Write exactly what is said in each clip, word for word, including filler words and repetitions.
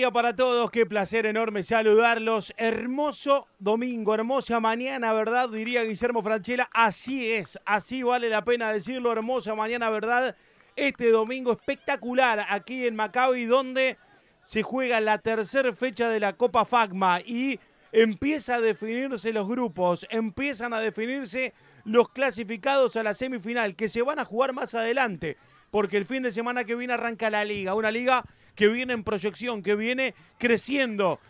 día para todos, qué placer enorme saludarlos. Hermoso domingo, hermosa mañana, ¿verdad? Diría Guillermo Francella, así es, así vale la pena decirlo, hermosa mañana, ¿verdad? Este domingo espectacular aquí en Maccabi, donde se juega la tercera fecha de la Copa Fagma y empieza a definirse los grupos, empiezan a definirse los clasificados a la semifinal, que se van a jugar más adelante, porque el fin de semana que viene arranca la liga, una liga que viene en proyección, que viene creciendo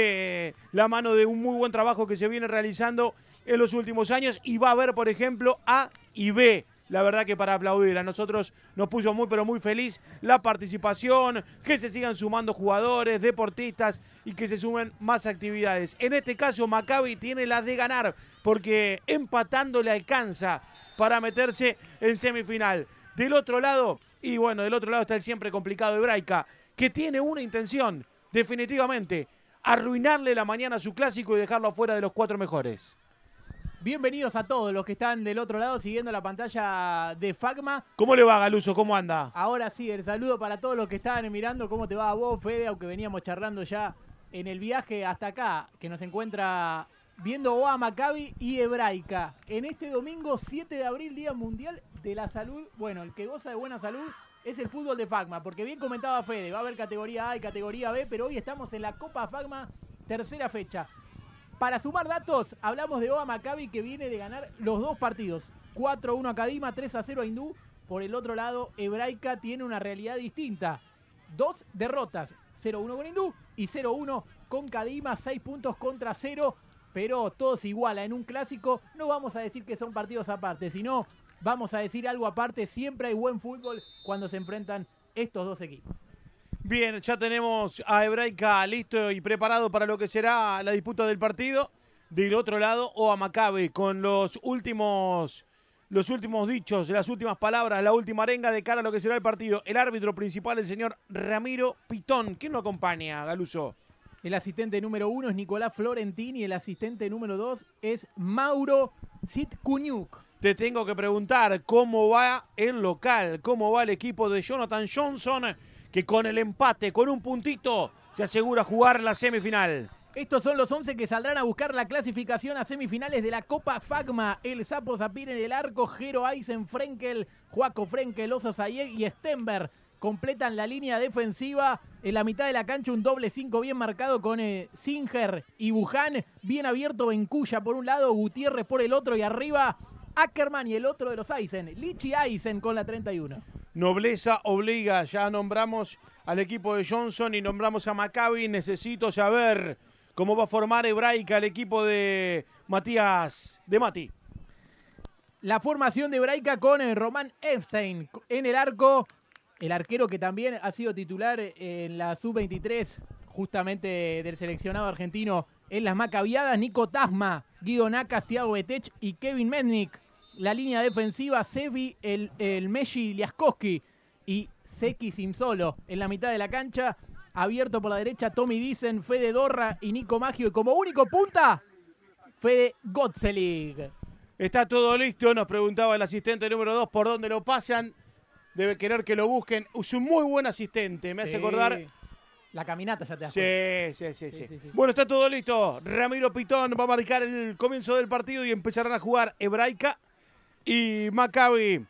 de la mano de un muy buen trabajo que se viene realizando en los últimos años, y va a haber, por ejemplo, A y B. La verdad que para aplaudir, a nosotros nos puso muy pero muy feliz la participación, que se sigan sumando jugadores, deportistas y que se sumen más actividades. En este caso Maccabi tiene las de ganar, porque empatando le alcanza para meterse en semifinal. Del otro lado, y bueno, del otro lado está el siempre complicado Hebraica, que tiene una intención, definitivamente, arruinarle la mañana a su clásico y dejarlo afuera de los cuatro mejores. Bienvenidos a todos los que están del otro lado siguiendo la pantalla de Fagma. ¿Cómo le va, Galuso? ¿Cómo anda? Ahora sí, el saludo para todos los que estaban mirando. ¿Cómo te va a vos, Fede? Aunque veníamos charlando ya en el viaje hasta acá, que nos encuentra viendo O A Maccabi y Hebraica. En este domingo siete de abril, Día Mundial de la Salud. Bueno, el que goza de buena salud es el fútbol de Fagma, porque bien comentaba Fede, va a haber categoría A y categoría B, pero hoy estamos en la Copa Fagma, tercera fecha. Para sumar datos, hablamos de O A Maccabi, que viene de ganar los dos partidos. cuatro a uno a Kadima, tres a cero a Hindú. Por el otro lado, Hebraica tiene una realidad distinta. Dos derrotas, cero a uno con Hindú y cero a uno con Kadima, seis puntos contra cero. Pero todo se iguala en un clásico. No vamos a decir que son partidos aparte, sino vamos a decir algo aparte. Siempre hay buen fútbol cuando se enfrentan estos dos equipos. Bien, ya tenemos a Hebraica listo y preparado para lo que será la disputa del partido. Del otro lado, O A Maccabi, con los últimos, los últimos dichos, las últimas palabras, la última arenga de cara a lo que será el partido. El árbitro principal, el señor Ramiro Pitón. ¿Quién lo acompaña, Galuso? El asistente número uno es Nicolás Florentín y el asistente número dos es Mauro Sitkunyuk. Te tengo que preguntar cómo va el local, cómo va el equipo de Jonathan Johnson, que con el empate, con un puntito, se asegura jugar la semifinal. Estos son los once que saldrán a buscar la clasificación a semifinales de la Copa Fagma. El Sapo Sapir en el arco, Jero Eisen, Frenkel, Joaco Frenkel, Oso Sayeg y Stenberg completan la línea defensiva. En la mitad de la cancha un doble cinco bien marcado con eh, Singer y Buján. Bien abierto Bencuya por un lado, Gutiérrez por el otro y arriba Ackerman y el otro de los Eisen, Lichi Eisen con la treinta y uno. Nobleza obliga, ya nombramos al equipo de Johnson y nombramos a Maccabi. Necesito saber cómo va a formar Hebraica el equipo de Matías, de Mati. La formación de Hebraica con eh, Román Epstein en el arco. El arquero que también ha sido titular en la sub veintitrés, justamente del seleccionado argentino en las Maccabiadas, Nico Tasma, Guido Nacas, Thiago Betech y Kevin Mednik. La línea defensiva, Sevi, el, el Messi Liaskowski y Seki Simsolo. En la mitad de la cancha, abierto por la derecha, Tommy Dicen, Fede Dorra y Nico Maggio. Y como único punta, Fede Gotzelig. Está todo listo, nos preguntaba el asistente número dos por dónde lo pasan. Debe querer que lo busquen. Es un muy buen asistente, me hace Sí. acordar. La caminata ya te das Sí, cuenta. sí, sí, sí, Sí, sí, sí. Bueno, está todo listo. Ramiro Pitón va a marcar el comienzo del partido y empezarán a jugar Hebraica y Maccabi.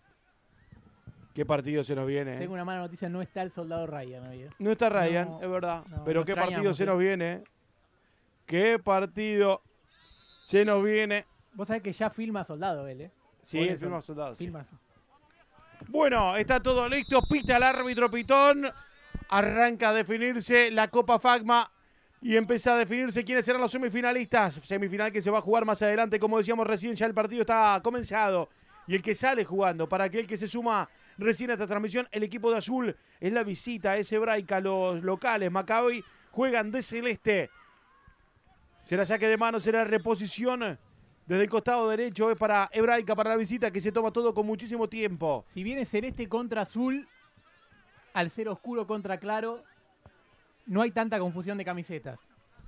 Qué partido se nos viene. ¿eh? Tengo una mala noticia, no está el soldado Ryan hoy. ¿eh? No está Ryan, No, es verdad. no, Pero lo qué partido extrañamos, se ¿eh? nos viene. ¿eh? Qué partido se nos viene. Vos sabés que ya filma soldado él, ¿eh? Sí, Por el eso, firma soldado. sí. filma. Bueno, está todo listo. Pita el árbitro Pitón. Arranca a definirse la Copa Fagma y empieza a definirse quiénes serán los semifinalistas. Semifinal que se va a jugar más adelante. Como decíamos recién, ya el partido está comenzado. Y el que sale jugando, para aquel que se suma recién a esta transmisión, el equipo de azul es la visita, es Hebraica. Los locales, Maccabi, juegan de celeste. Será saque de mano, será reposición. Desde el costado derecho es para Hebraica, para la visita, que se toma todo con muchísimo tiempo. Si viene celeste contra azul, al ser oscuro contra claro, no hay tanta confusión de camisetas.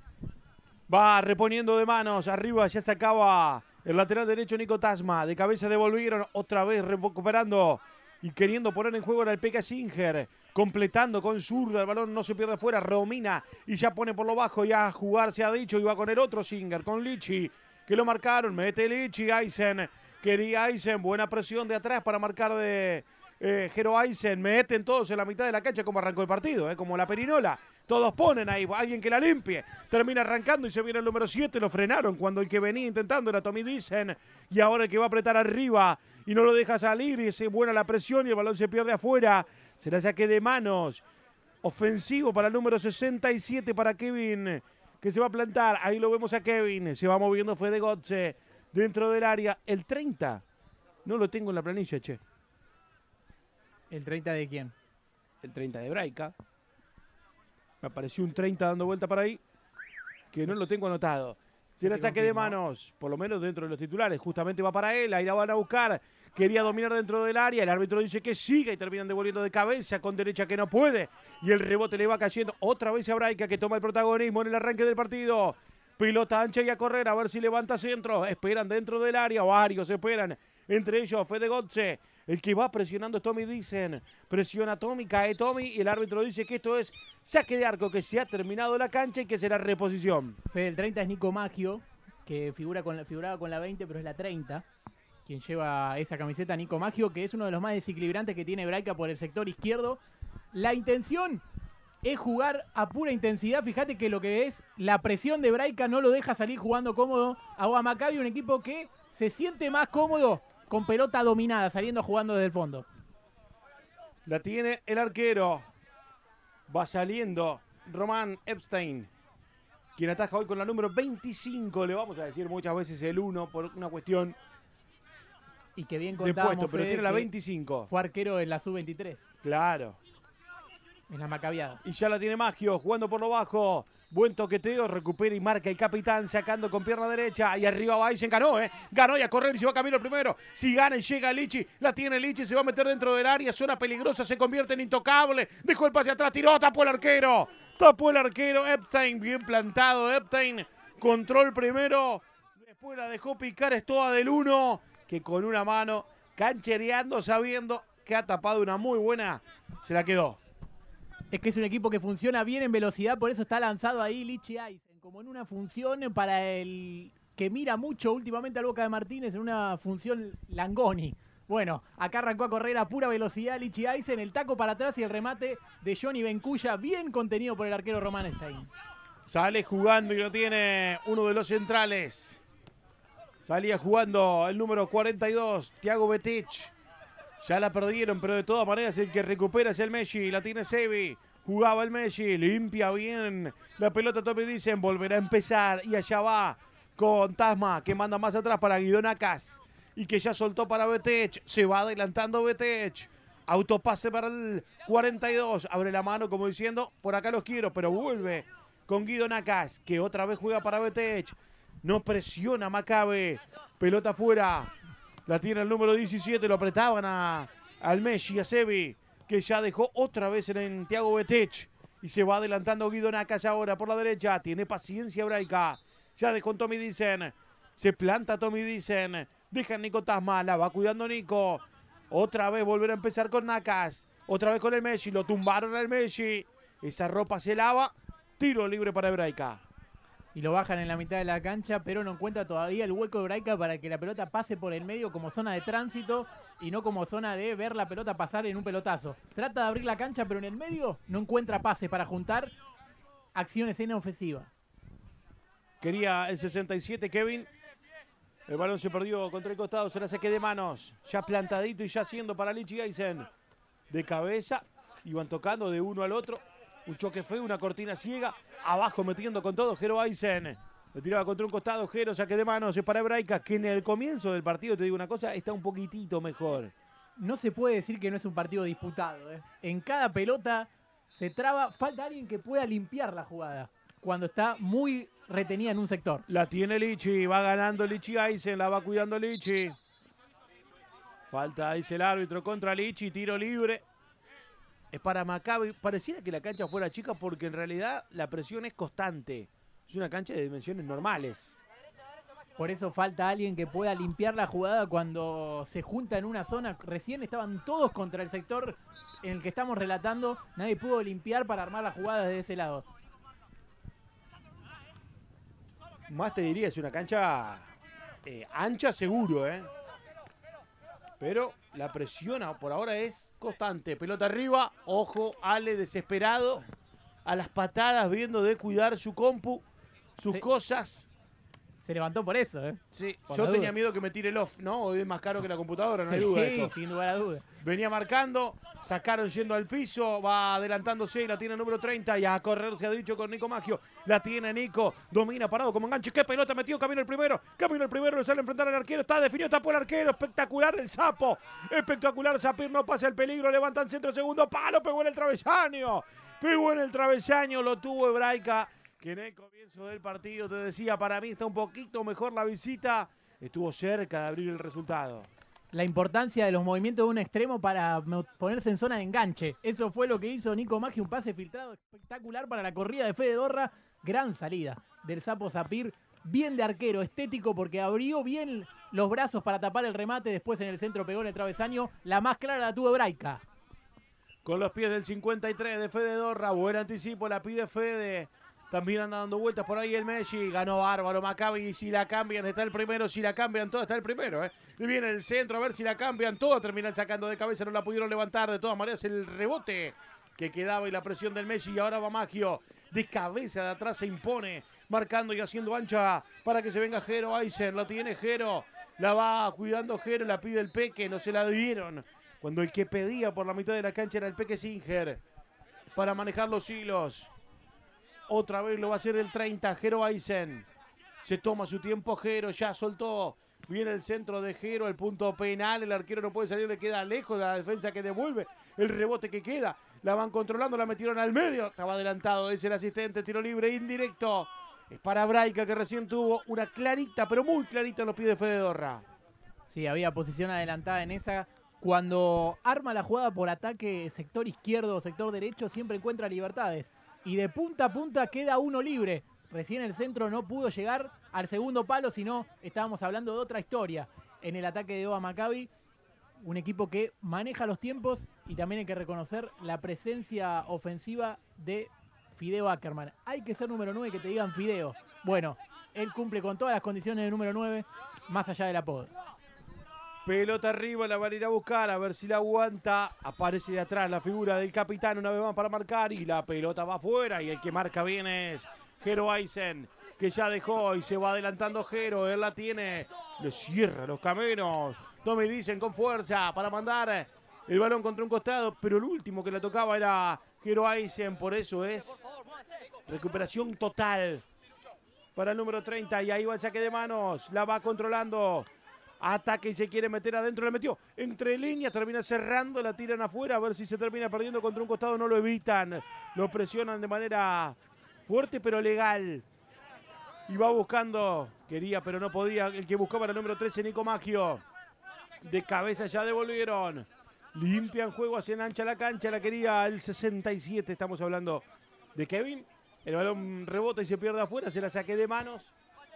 Va reponiendo de manos, arriba ya sacaba el lateral derecho Nico Tasma, de cabeza devolvieron, otra vez recuperando y queriendo poner en juego era el P K Singer, completando con zurda, el balón no se pierde afuera, Romina y ya pone por lo bajo, ya a jugar se ha dicho, y va con el otro Singer, con Lichi, que lo marcaron, mete Lichi, Eisen, quería Eisen, buena presión de atrás para marcar de eh, Jero Eisen, meten todos en la mitad de la cancha como arrancó el partido, eh, como la perinola, todos ponen ahí, alguien que la limpie, termina arrancando y se viene el número siete, lo frenaron cuando el que venía intentando era Tommy Dicen, y ahora el que va a apretar arriba y no lo deja salir, y es buena la presión y el balón se pierde afuera, será saque de manos, ofensivo para el número sesenta y siete para Kevin, que se va a plantar, ahí lo vemos a Kevin, se va moviendo Fede Gotze dentro del área, el treinta, no lo tengo en la planilla, che. ¿El treinta de quién? El treinta de Braica, me apareció un treinta dando vuelta para ahí, que no lo tengo anotado. Será saque de manos, por lo menos dentro de los titulares, justamente va para él, ahí la van a buscar, quería dominar dentro del área, el árbitro dice que siga y terminan devolviendo de cabeza con derecha que no puede, y el rebote le va cayendo otra vez a Braica que toma el protagonismo en el arranque del partido, pelota ancha y a correr, a ver si levanta centro, esperan dentro del área, varios esperan, entre ellos Fede Gotze, el que va presionando es Tommy Dicen, presiona Tommy, cae Tommy y el árbitro dice que esto es saque de arco, que se ha terminado la cancha y que será reposición. Fede, el treinta es Nico Maggio, que figura con la, figuraba con la veinte, pero es la treinta. Quien lleva esa camiseta, Nico Maggio, que es uno de los más desequilibrantes que tiene Braica por el sector izquierdo. La intención es jugar a pura intensidad. Fíjate que lo que es la presión de Braica no lo deja salir jugando cómodo a Oa Maccabi, un equipo que se siente más cómodo con pelota dominada, saliendo jugando desde el fondo. La tiene el arquero. Va saliendo Román Epstein, quien ataja hoy con la número veinticinco. Le vamos a decir muchas veces el uno por una cuestión y que bien de puesto, pero tiene la veinticinco. Fue arquero en la sub veintitrés. Claro. En la Maccabiada. Y ya la tiene Maggio, jugando por lo bajo. Buen toqueteo, recupera y marca el capitán, sacando con pierna derecha. Y arriba va Eisen, ganó, ¿eh? Ganó y a correr y se va camino el primero. Si gana y llega Lichi, la tiene Lichi, se va a meter dentro del área. Zona peligrosa, se convierte en intocable. Dejó el pase atrás, tiró, tapó el arquero. Tapó el arquero, Epstein, bien plantado, Epstein. Control primero. Después la dejó picar, es toda del uno. Que con una mano, canchereando, sabiendo que ha tapado una muy buena, se la quedó. Es que es un equipo que funciona bien en velocidad, por eso está lanzado ahí Lichi Eisen, como en una función para el que mira mucho últimamente al Boca de Martínez, en una función Langoni. Bueno, acá arrancó a correr a pura velocidad Lichi Eisen, el taco para atrás y el remate de Johnny Bencuya, bien contenido por el arquero Román Stein. Sale jugando y lo tiene uno de los centrales. Salía jugando el número cuarenta y dos, Thiago Betich. Ya la perdieron, pero de todas maneras el que recupera es el Messi. La tiene Sebi. Jugaba el Messi. Limpia bien la pelota. Tommy Dicen. Volverá a empezar. Y allá va con Tasma, que manda más atrás para Guido Nacas. Y que ya soltó para Betech. Se va adelantando Betech. Autopase para el cuarenta y dos. Abre la mano como diciendo, por acá los quiero. Pero vuelve con Guido Nacas, que otra vez juega para Betech. No presiona Maccabi. Pelota afuera. La tiene el número diecisiete, lo apretaban a, al Messi, a Sebi, que ya dejó otra vez en Thiago Betech. Y se va adelantando Guido Nacas ahora por la derecha. Tiene paciencia Braica. Ya dejó Tommy Dicen. Se planta Tommy Dicen. Deja a Nico Tasma. La va cuidando Nico. Otra vez volver a empezar con Nacas. Otra vez con el Messi. Lo tumbaron al Messi. Esa ropa se lava. Tiro libre para Braica. Y lo bajan en la mitad de la cancha, pero no encuentra todavía el hueco de Braica para que la pelota pase por el medio como zona de tránsito y no como zona de ver la pelota pasar en un pelotazo. Trata de abrir la cancha, pero en el medio no encuentra pase para juntar acciones en ofensiva. Quería el sesenta y siete, Kevin. El balón se perdió contra el costado, será saque de manos. Ya plantadito y ya haciendo para Lichi Eisen. De cabeza, iban tocando de uno al otro. Un choque feo, una cortina ciega. Abajo metiendo con todo Jero Eisen. Le tiraba contra un costado Jero, saque de manos, es para Braica, que en el comienzo del partido, te digo una cosa, está un poquitito mejor. No se puede decir que no es un partido disputado, ¿eh? En cada pelota se traba, falta alguien que pueda limpiar la jugada cuando está muy retenida en un sector. La tiene Lichi, va ganando Lichi Eisen, la va cuidando Lichi. Falta, dice el árbitro, contra Lichi, tiro libre. Es para Maccabi. Pareciera que la cancha fuera chica porque en realidad la presión es constante. Es una cancha de dimensiones normales. Por eso falta alguien que pueda limpiar la jugada cuando se junta en una zona. Recién estaban todos contra el sector en el que estamos relatando. Nadie pudo limpiar para armar la jugada desde ese lado. Más te diría, es una cancha eh, ancha seguro, ¿eh? Pero la presión por ahora es constante. Pelota arriba, ojo, Ale desesperado. A las patadas viendo de cuidar su compu, sus sí. cosas. Se levantó por eso, ¿eh? Sí, por yo tenía duda. miedo que me tire el off, ¿no? Hoy es más caro que la computadora, no sí, hay duda de esto. Sin lugar a duda. Venía marcando, sacaron yendo al piso, va adelantándose, la tiene el número treinta y a correr se ha dicho con Nico Maggio. La tiene Nico, domina parado como enganche. ¡Qué pelota metió! Camino el primero, camino el primero, le sale a enfrentar al arquero. Está definido, tapó el arquero. Espectacular el sapo, espectacular. Sapir no pasa el peligro, levantan centro, segundo palo, pegó en el travesaño. Pegó en el travesaño, lo tuvo Hebraica. Que en el comienzo del partido te decía, para mí está un poquito mejor la visita. Estuvo cerca de abrir el resultado. La importancia de los movimientos de un extremo para ponerse en zona de enganche. Eso fue lo que hizo Nico Maggio, un pase filtrado espectacular para la corrida de Fede Dorra. Gran salida del Sapo Sapir, bien de arquero, estético porque abrió bien los brazos para tapar el remate. Después en el centro pegó en el travesaño. La más clara la tuvo Hebraica. Con los pies del cincuenta y tres de Fede Dorra, buen anticipo, la pide Fede. También anda dando vueltas por ahí el Messi. Ganó bárbaro Maccabi. Y si la cambian, está el primero. Si la cambian todas, está el primero. ¿eh? Y viene el centro, a ver si la cambian todas. Terminan sacando de cabeza, no la pudieron levantar. De todas maneras, el rebote que quedaba y la presión del Messi. Y ahora va Maggio. De cabeza de atrás se impone. Marcando y haciendo ancha para que se venga Jero Aysen. La tiene Jero. La va cuidando Jero. La pide el Peque. No se la dieron. Cuando el que pedía por la mitad de la cancha era el Peque Singer. Para manejar los hilos. Otra vez lo va a hacer el treinta, Jero Aysen. Se toma su tiempo Jero, ya soltó. Viene el centro de Jero, el punto penal. El arquero no puede salir, le queda lejos de la defensa que devuelve. El rebote que queda. La van controlando, la metieron al medio. Estaba adelantado, dice el asistente. Tiro libre indirecto. Es para Hebraica que recién tuvo una clarita, pero muy clarita en los pies de Fede Dorra. Sí, había posición adelantada en esa. Cuando arma la jugada por ataque, sector izquierdo o sector derecho, siempre encuentra libertades. Y de punta a punta queda uno libre. Recién el centro no pudo llegar al segundo palo, sino estábamos hablando de otra historia. En el ataque de Oba Maccabi, un equipo que maneja los tiempos y también hay que reconocer la presencia ofensiva de Fideo Ackerman. Hay que ser número nueve, que te digan Fideo. Bueno, él cumple con todas las condiciones de número nueve, más allá del apodo. Pelota arriba, la van a ir a buscar, a ver si la aguanta. Aparece de atrás la figura del capitán una vez más para marcar y la pelota va afuera. Y el que marca bien es Jero Aysen, que ya dejó y se va adelantando Jero. Él la tiene, le cierra los caminos. No me dicen con fuerza para mandar el balón contra un costado. Pero el último que le tocaba era Jero Aysen, por eso es recuperación total para el número treinta. Y ahí va el saque de manos, la va controlando. Ataque y se quiere meter adentro, le metió entre líneas, termina cerrando, la tiran afuera, a ver si se termina perdiendo contra un costado, no lo evitan, lo presionan de manera fuerte pero legal. Y va buscando, quería pero no podía, el que buscaba era el número trece, Nico Maggio. De cabeza ya devolvieron, limpian juego, hacen ancha la cancha, la quería el sesenta y siete, estamos hablando de Kevin. El balón rebota y se pierde afuera, se la saque de manos.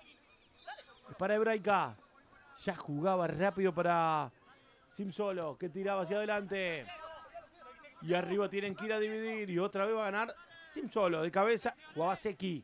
Es para Hebraica. Ya jugaba rápido para Simsolo, que tiraba hacia adelante. Y arriba tienen que ir a dividir. Y otra vez va a ganar Simsolo. De cabeza, jugaba Seki.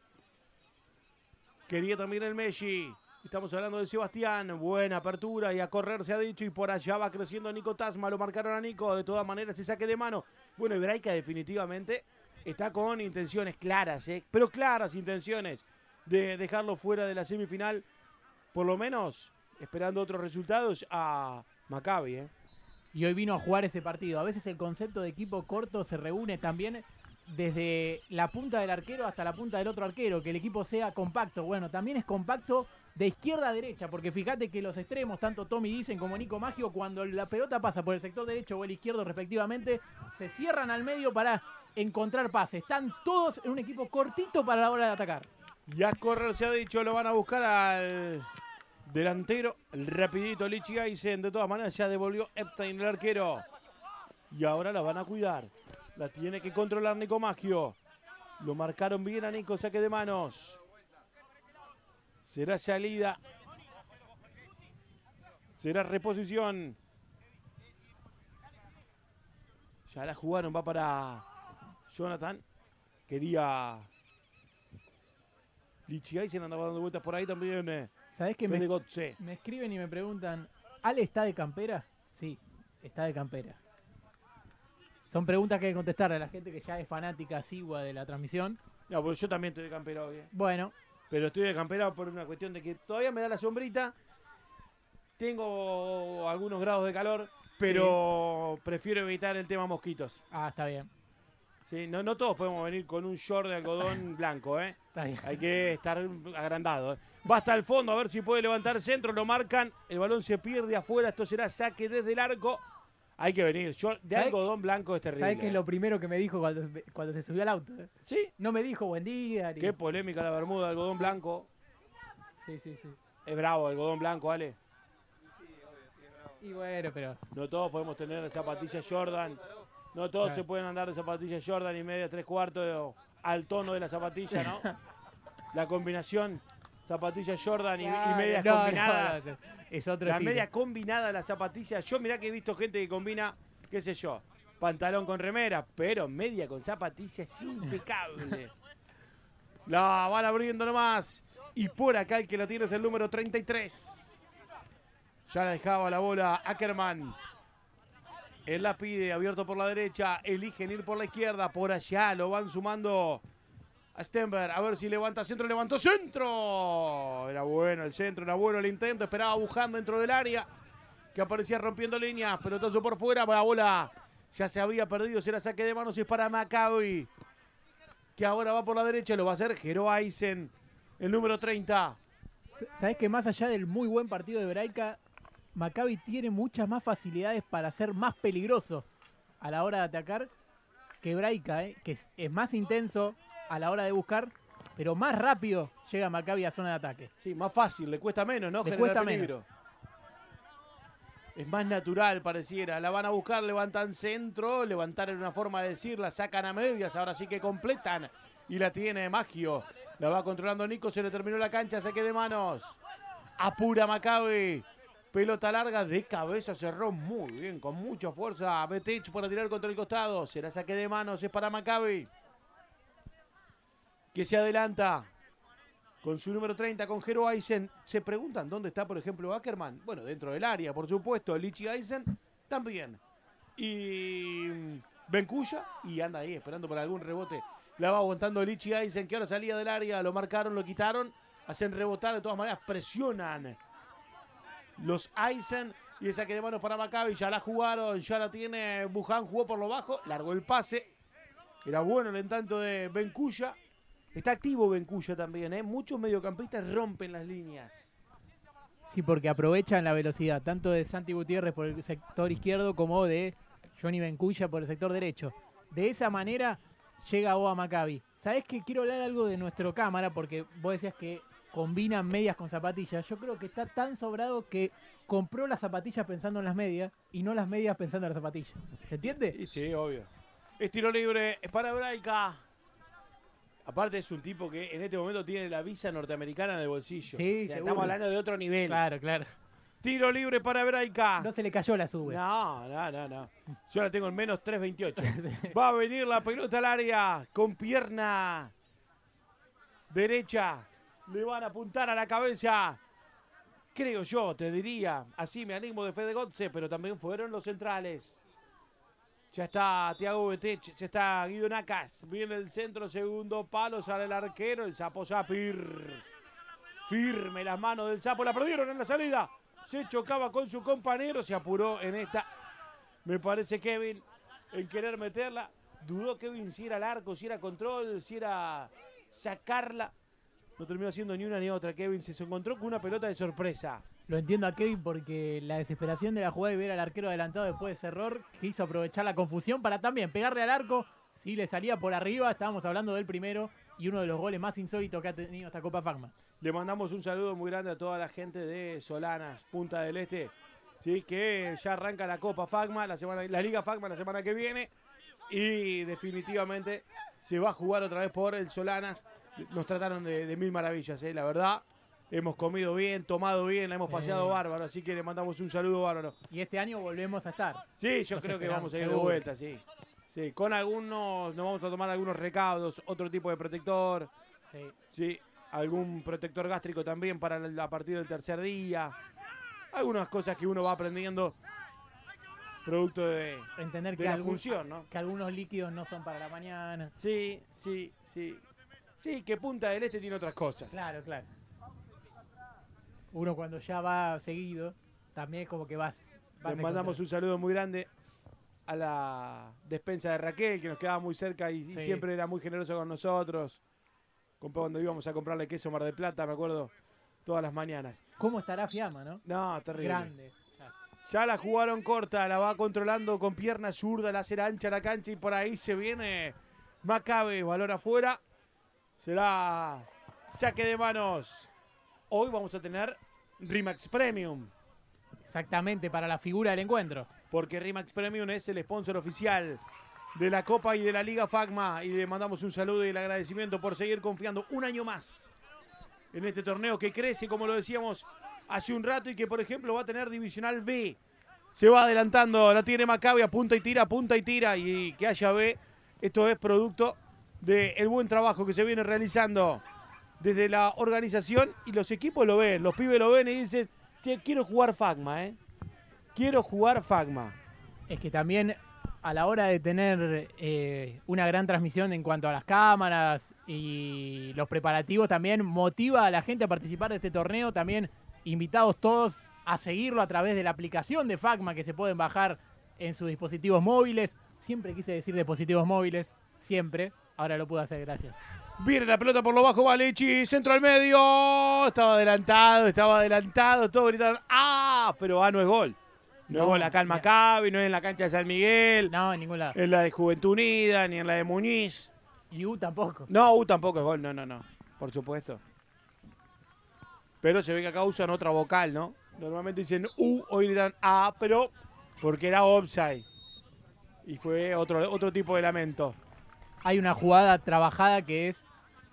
Quería también el Messi. Estamos hablando de Sebastián. Buena apertura y a correr se ha dicho. Y por allá va creciendo Nico Tasma. Lo marcaron a Nico. De todas maneras se saque de mano. Bueno, Hebraica definitivamente está con intenciones claras, ¿eh? Pero claras intenciones de dejarlo fuera de la semifinal. Por lo menos esperando otros resultados a Maccabi, ¿eh? Y hoy vino a jugar ese partido. A veces el concepto de equipo corto se reúne también desde la punta del arquero hasta la punta del otro arquero, que el equipo sea compacto. Bueno, también es compacto de izquierda a derecha, porque fíjate que los extremos, tanto Tommy Dicen como Nico Maggio, cuando la pelota pasa por el sector derecho o el izquierdo respectivamente, se cierran al medio para encontrar pases. Están todos en un equipo cortito para la hora de atacar. Y a correr se ha dicho, lo van a buscar al delantero, el rapidito Lichi Aysen. De todas maneras ya devolvió Epstein, el arquero. Y ahora la van a cuidar. La tiene que controlar Nico Maggio. Lo marcaron bien a Nico, saque de manos. Será salida Será reposición. Ya la jugaron, va para Jonathan. Quería... Lichi Eisen andaba dando vueltas por ahí también. Eh. ¿Sabés que me, Gotze. me escriben y me preguntan, ¿Ale está de campera? Sí, está de campera. Son preguntas que hay que contestarle a la gente que ya es fanática asigua de la transmisión. No, pues yo también estoy de campera hoy. Eh. Bueno. Pero estoy de campera por una cuestión de que todavía me da la sombrita. Tengo algunos grados de calor, pero sí. Prefiero evitar el tema mosquitos. Ah, está bien. Sí, no, no todos podemos venir con un short de algodón blanco, ¿eh? Está bien. Hay que estar agrandado. ¿eh? Va hasta el fondo a ver si puede levantar centro, lo marcan, el balón se pierde afuera, esto será saque desde el arco. Hay que venir, short de algodón blanco es terrible. ¿Sabes qué es lo primero que me dijo cuando, cuando se subió al auto? ¿Sí? No me dijo buen día. Ni... Qué polémica la bermuda, algodón blanco. Sí, sí, sí. Es bravo, algodón blanco, Ale. Y bueno, pero... No todos podemos tener zapatillas Jordan. No todos claro. se pueden andar de zapatillas Jordan y media tres cuartos al tono de la zapatilla, ¿no? La combinación zapatillas Jordan y, claro, y medias no, combinadas. No, no, es otro la estilo. media combinada, la zapatilla. Yo mirá que he visto gente que combina, qué sé yo, pantalón con remera, pero media con zapatilla es impecable. La van abriendo nomás. Y por acá el que la tiene es el número treinta y tres. Ya la dejaba la bola Ackerman. Él la pide, abierto por la derecha. Eligen ir por la izquierda. Por allá lo van sumando a Stenberg. A ver si levanta centro. Levantó centro. Era bueno el centro, era bueno el intento. Esperaba buscando dentro del área. Que aparecía rompiendo líneas. Pelotazo por fuera. La bola ya se había perdido. Será saque de manos y es para Maccabi. Que ahora va por la derecha. Lo va a hacer Jero Eisen. El número treinta. ¿Sabés que más allá del muy buen partido de Hebraica, Maccabi tiene muchas más facilidades para ser más peligroso a la hora de atacar que Hebraica, ¿eh? Que es, es más intenso a la hora de buscar, pero más rápido llega Maccabi a zona de ataque. Sí, más fácil, le cuesta menos, ¿no? Le Generar cuesta peligro. menos. Es más natural, pareciera. La van a buscar, levantan centro, levantar en una forma de decir, la sacan a medias, ahora sí que completan. Y la tiene Maggio. La va controlando Nico, se le terminó la cancha, saque de manos. Apura Maccabi. Pelota larga de cabeza, cerró muy bien, con mucha fuerza. Betech para tirar contra el costado. Será saque de manos, es para Maccabi. Que se adelanta con su número treinta, con Jero Eisen. Se preguntan dónde está, por ejemplo, Ackerman. Bueno, dentro del área, por supuesto. Lichi Eisen también. Y Bencuya, y anda ahí esperando por algún rebote. La va aguantando Lichi Eisen, que ahora salía del área. Lo marcaron, lo quitaron. Hacen rebotar, de todas maneras presionan los Eisen. Y el saque de manos para Maccabi. Ya la jugaron, ya la tiene Buján. Jugó por lo bajo, largó el pase. Era bueno el entanto de Bencuya. Está activo Bencuya también, ¿eh? Muchos mediocampistas rompen las líneas. Sí, porque aprovechan la velocidad, tanto de Santi Gutiérrez por el sector izquierdo como de Johnny Bencuya por el sector derecho. De esa manera llega Boa Maccabi. ¿Sabés que quiero hablar algo de nuestro cámara? Porque vos decías que combinan medias con zapatillas. Yo creo que está tan sobrado que compró las zapatillas pensando en las medias y no las medias pensando en las zapatillas. ¿Se entiende? Sí, sí, obvio. Es tiro libre, es para Hebraica. Aparte es un tipo que en este momento tiene la visa norteamericana en el bolsillo. Sí, o sea, estamos hablando de otro nivel. Claro, claro. Tiro libre para Hebraica. No se le cayó la sube. No, no, no, no. Yo la tengo en menos tres veintiocho. Va a venir la pelota al área con pierna derecha. Le van a apuntar a la cabeza. Creo yo, te diría. Así me animo de Fede Gotze, pero también fueron los centrales. Ya está Thiago Betech, ya está Guido Nacas. Viene el centro, segundo palo, sale el arquero, el Sapo Sapir. Firme las manos del Sapo, la perdieron en la salida. Se chocaba con su compañero, se apuró en esta. Me parece Kevin en querer meterla. Dudó Kevin si era el arco, si era control, si era sacarla. No terminó haciendo ni una ni otra. Kevin se encontró con una pelota de sorpresa. Lo entiendo a Kevin porque la desesperación de la jugada y ver al arquero adelantado después de ese error, quiso aprovechar la confusión para también pegarle al arco. Si le salía por arriba, estábamos hablando del primero y uno de los goles más insólitos que ha tenido esta Copa Fagma. Le mandamos un saludo muy grande a toda la gente de Solanas, Punta del Este, sí, que ya arranca la Copa Fagma, la, semana, la Liga Fagma la semana que viene y definitivamente se va a jugar otra vez por el Solanas. Nos trataron de, de mil maravillas, ¿eh? La verdad. hemos comido bien, tomado bien, la hemos paseado Sí. bárbaro, así que le mandamos un saludo bárbaro. Y este año volvemos a estar. Sí, yo Nos creo que esperamos, vamos a ir de seguro. vuelta, sí. Sí, con algunos, nos vamos a tomar algunos recaudos, otro tipo de protector, Sí. sí, algún protector gástrico también para el- a partir del tercer día. Algunas cosas que uno va aprendiendo producto de, Entender de que, la algún- función, ¿no? que algunos líquidos no son para la mañana. Sí, sí, sí. Sí, que Punta del Este tiene otras cosas. Claro, claro. Uno cuando ya va seguido, también es como que vas. vas Les mandamos un saludo muy grande a la despensa de Raquel, que nos quedaba muy cerca y, y Sí. siempre era muy generoso con nosotros. Compró cuando íbamos a comprarle queso Mar del Plata, me acuerdo, todas las mañanas. ¿Cómo estará Fiamma, no? No, terrible. Grande. Ya. Ya la jugaron corta, la va controlando con pierna zurda, la hace ancha la cancha y por ahí se viene Maccabi, balón afuera. Será saque de manos. Hoy vamos a tener Rimax Premium, Exactamente, para la figura del encuentro. porque Rimax Premium es el sponsor oficial de la Copa y de la Liga Facma. Y le mandamos un saludo y el agradecimiento por seguir confiando un año más en este torneo que crece, como lo decíamos hace un rato, y que, por ejemplo, va a tener Divisional B. Se va adelantando, la tiene Maccabi, apunta y tira, apunta y tira, y que haya B. Esto es producto del buen trabajo que se viene realizando desde la organización, y los equipos lo ven, los pibes lo ven y dicen, che, quiero jugar Facma, ¿eh? Quiero jugar Facma. Es que también a la hora de tener eh, una gran transmisión en cuanto a las cámaras y los preparativos, también motiva a la gente a participar de este torneo. También invitados todos a seguirlo a través de la aplicación de Facma que se pueden bajar en sus dispositivos móviles. Siempre quise decir dispositivos móviles, siempre. Ahora lo puedo hacer, gracias. Viene la pelota por lo bajo, Valichi, centro al medio. Estaba adelantado, estaba adelantado, todos gritaron, ¡ah! Pero ah, no es gol. No, es No, gol acá en mira. Maccabi, no es en la cancha de San Miguel, No, en ningún lado. en la de Juventud Unida, ni en la de Muñiz. Y U tampoco. No, U tampoco es gol, no, no, no, por supuesto. Pero se ve que acá usan otra vocal, ¿no? Normalmente dicen U, hoy gritan A, pero porque era offside. Y fue otro, otro tipo de lamento. Hay una jugada trabajada que es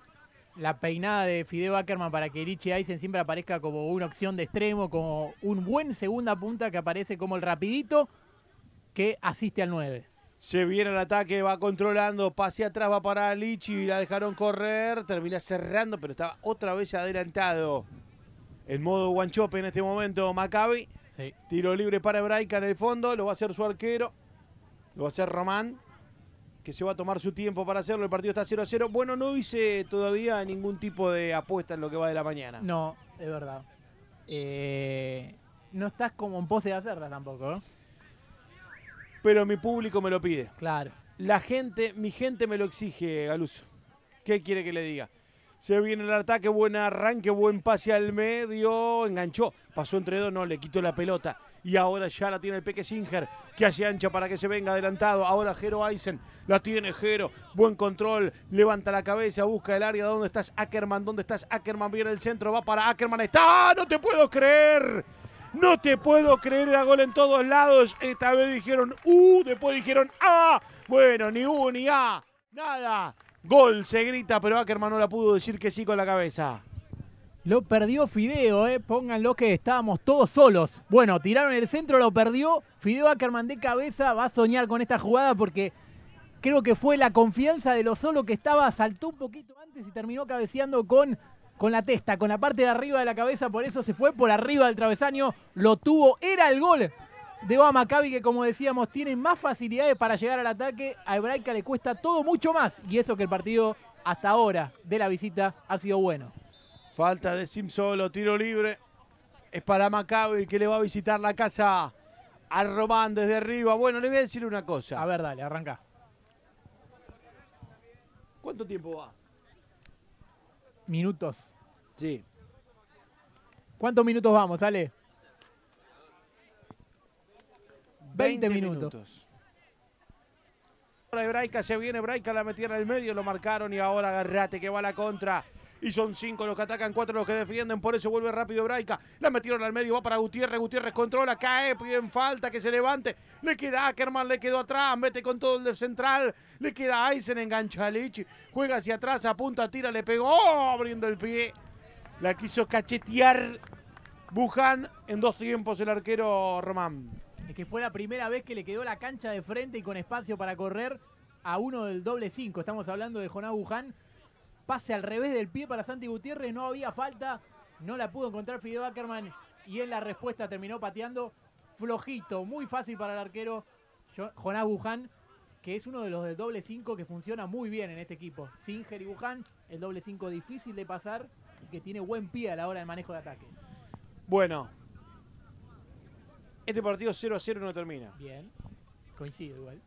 la peinada de Fideo Ackerman para que Richie Eisen siempre aparezca como una opción de extremo, como un buen segunda punta que aparece como el rapidito que asiste al nueve. Se viene el ataque, va controlando, pase atrás, va para Lichi y la dejaron correr, termina cerrando, pero estaba otra vez adelantado. En modo guanchope en este momento Maccabi. Sí. Tiro libre para Hebraica en el fondo, lo va a hacer su arquero, lo va a hacer Román, que se va a tomar su tiempo para hacerlo. El partido está cero a cero. Bueno, no hice todavía ningún tipo de apuesta en lo que va de la mañana. No, es verdad. Eh, no estás como en pose de hacerla tampoco, ¿eh? Pero mi público me lo pide. Claro. La gente, mi gente me lo exige, Galuso. ¿Qué quiere que le diga? Se viene el ataque, buen arranque, buen pase al medio, enganchó, pasó entre dos, no, le quitó la pelota. Y ahora ya la tiene el Peque Singer, que hace ancha para que se venga adelantado. Ahora Jero Eisen, la tiene Jero, buen control, levanta la cabeza, busca el área. ¿Dónde estás, Ackerman? ¿Dónde estás, Ackerman? Viene el centro, va para Ackerman, está, no te puedo creer. No te puedo creer, era gol en todos lados. Esta vez dijeron U, después dijeron A. Bueno, ni U ni A, nada. Gol se grita, pero Ackerman no la pudo decir que sí con la cabeza. Lo perdió Fideo, eh. Pónganlo que estábamos todos solos. Bueno, tiraron el centro, lo perdió. Fideo Ackerman de cabeza va a soñar con esta jugada porque creo que fue la confianza de lo solo que estaba. Saltó un poquito antes y terminó cabeceando con, con la testa, con la parte de arriba de la cabeza. Por eso se fue por arriba del travesaño. Lo tuvo, era el gol de Oa Maccabi, que como decíamos tiene más facilidades para llegar al ataque. A Hebraica le cuesta todo mucho más. Y eso que el partido hasta ahora de la visita ha sido bueno. Falta de Sim Solo, tiro libre. Es para Maccabi, que le va a visitar la casa a Román desde arriba. Bueno, le voy a decir una cosa. A ver, dale, arranca. ¿Cuánto tiempo va? Minutos. Sí. ¿Cuántos minutos vamos, Ale? veinte minutos. Ahora Hebraica se viene, Hebraica la metieron en el medio, lo marcaron y ahora agarrate que va a la contra. Y son cinco los que atacan, cuatro los que defienden, por eso vuelve rápido Hebraica. La metieron al medio, va para Gutiérrez, Gutiérrez controla, cae, bien falta, que se levante. Le queda Ackerman, le quedó atrás, mete con todo el de central. Le queda Eisen, engancha a Lichi, juega hacia atrás, apunta, tira, le pegó, oh, abriendo el pie. La quiso cachetear Buján en dos tiempos el arquero Román. Es que fue la primera vez que le quedó la cancha de frente y con espacio para correr a uno del doble cinco. Estamos hablando de Jonás Buján. Pase al revés del pie para Santi Gutiérrez. No había falta. No la pudo encontrar Fideo Ackerman. Y en la respuesta terminó pateando flojito. Muy fácil para el arquero Jonás Buján, que es uno de los del doble cinco que funciona muy bien en este equipo. Singer y Buján, el doble cinco difícil de pasar y que tiene buen pie a la hora del manejo de ataque. Bueno, este partido cero a cero no termina. Bien, coincido igual.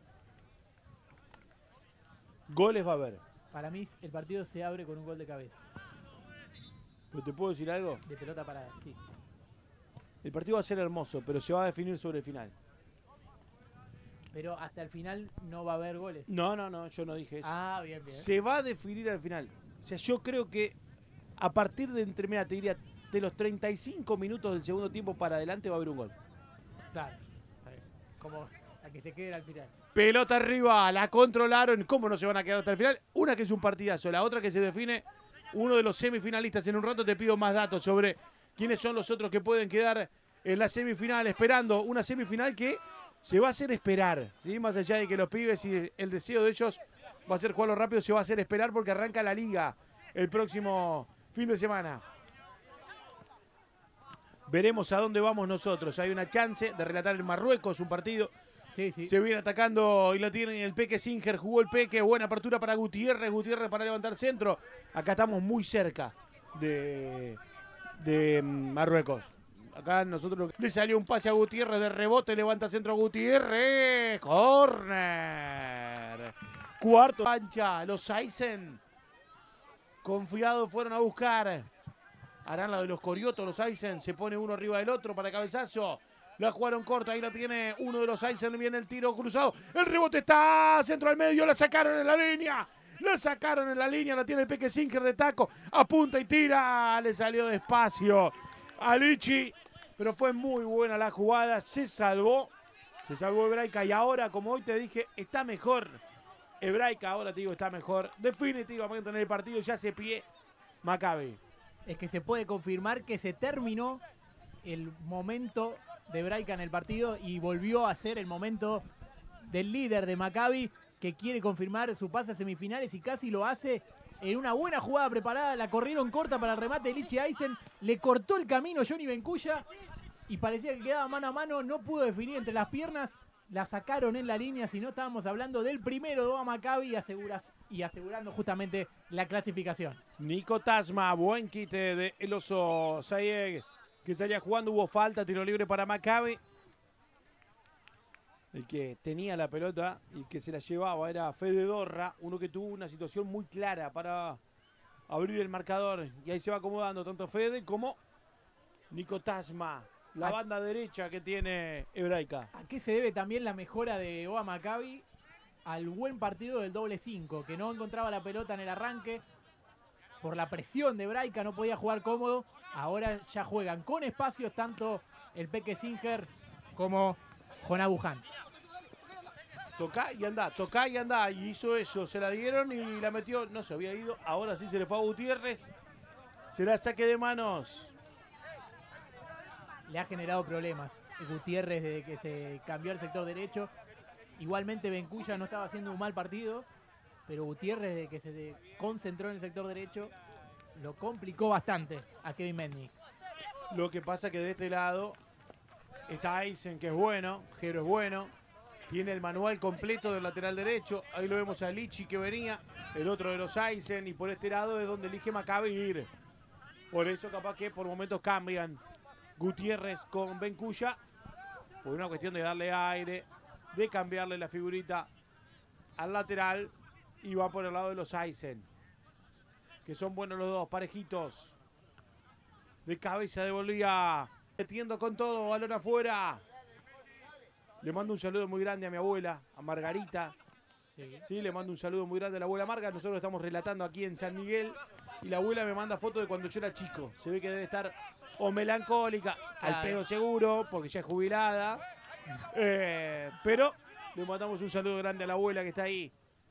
Goles va a haber. Para mí el partido se abre con un gol de cabeza. ¿Pero te puedo decir algo? De pelota parada, sí. El partido va a ser hermoso, pero se va a definir sobre el final. Pero hasta el final no va a haber goles. No, no, no, yo no dije eso. Ah, bien, bien. Se va a definir al final. O sea, yo creo que a partir de entre, mira, te diría, de los treinta y cinco minutos del segundo tiempo para adelante va a haber un gol. Claro. Como a que se quede al final. Pelota arriba, la controlaron. ¿Cómo no se van a quedar hasta el final? Una que es un partidazo, la otra que se define uno de los semifinalistas. En un rato te pido más datos sobre quiénes son los otros que pueden quedar en la semifinal, esperando una semifinal que se va a hacer esperar, ¿sí? Más allá de que los pibes y el deseo de ellos va a ser jugarlo rápido, se va a hacer esperar porque arranca la liga el próximo fin de semana. Veremos a dónde vamos nosotros. Hay una chance de relatar en Marruecos un partido. Sí, sí. Se viene atacando y lo tienen el Peque Singer. Jugó el Peque. Buena apertura para Gutiérrez. Gutiérrez para levantar centro. Acá estamos muy cerca de, de Marruecos. Acá nosotros le salió un pase a Gutiérrez de rebote. Levanta centro a Gutiérrez. Corner. Cuarto cancha. Los Eisen. Confiados fueron a buscar. Harán la de los Coriotos, los Eisen. Se pone uno arriba del otro para cabezazo. La jugaron corta, ahí la tiene uno de los Eisen. Viene el tiro cruzado. El rebote está centro al medio. La sacaron en la línea. La sacaron en la línea. La tiene el Peque Singer de taco. Apunta y tira. Le salió despacio a Lichi. Pero fue muy buena la jugada. Se salvó. Se salvó Hebraica. Y ahora, como hoy te dije, está mejor. Hebraica ahora te digo está mejor. Definitivamente en el partido ya se pie Maccabi. Es que se puede confirmar que se terminó el momento de Hebraica en el partido y volvió a ser el momento del líder de Maccabi, que quiere confirmar su pase a semifinales y casi lo hace en una buena jugada preparada. La corrieron corta para el remate de Lichi Eisen. Le cortó el camino Johnny Bencuya y parecía que quedaba mano a mano. No pudo definir entre las piernas. La sacaron en la línea, si no estábamos hablando del primero de Oa Maccabi y, aseguras, y asegurando justamente la clasificación. Nico Tasma, buen quite de el oso Sayeg, que salía jugando, hubo falta, tiro libre para Maccabi. El que tenía la pelota y el que se la llevaba era Fede Dorra, uno que tuvo una situación muy clara para abrir el marcador. Y ahí se va acomodando tanto Fede como Nico Tasma. La banda derecha que tiene Hebraica. ¿A qué se debe también la mejora de Oa Maccabi? Al buen partido del doble cinco, que no encontraba la pelota en el arranque. Por la presión de Hebraica no podía jugar cómodo. Ahora ya juegan con espacios tanto el Peque Singer como Jonás Buján. Tocá y andá, tocá y andá. Y hizo eso, se la dieron y la metió. No se había ido, ahora sí se le fue a Gutiérrez. Será saque de manos. Le ha generado problemas Gutiérrez desde que se cambió al sector derecho. Igualmente Bencuya no estaba haciendo un mal partido, pero Gutiérrez desde que se concentró en el sector derecho lo complicó bastante a Kevin Mendy. Lo que pasa que de este lado está Eisen, que es bueno, Jero es bueno, tiene el manual completo del lateral derecho. Ahí lo vemos a Lichi que venía, el otro de los Eisen, y por este lado es donde elige Maccabi ir. Por eso capaz que por momentos cambian Gutiérrez con Bencuya, por una cuestión de darle aire, de cambiarle la figurita al lateral, y va por el lado de los Eisen, que son buenos los dos, parejitos. De cabeza devolvía, metiendo con todo, balón afuera. Le mando un saludo muy grande a mi abuela, a Margarita. Sí. Sí, le mando un saludo muy grande a la abuela Marga. Nosotros estamos relatando aquí en San Miguel y la abuela me manda fotos de cuando yo era chico. Se ve que debe estar o melancólica, claro, al pedo seguro, porque ya es jubilada. Eh, pero le mandamos un saludo grande a la abuela que está ahí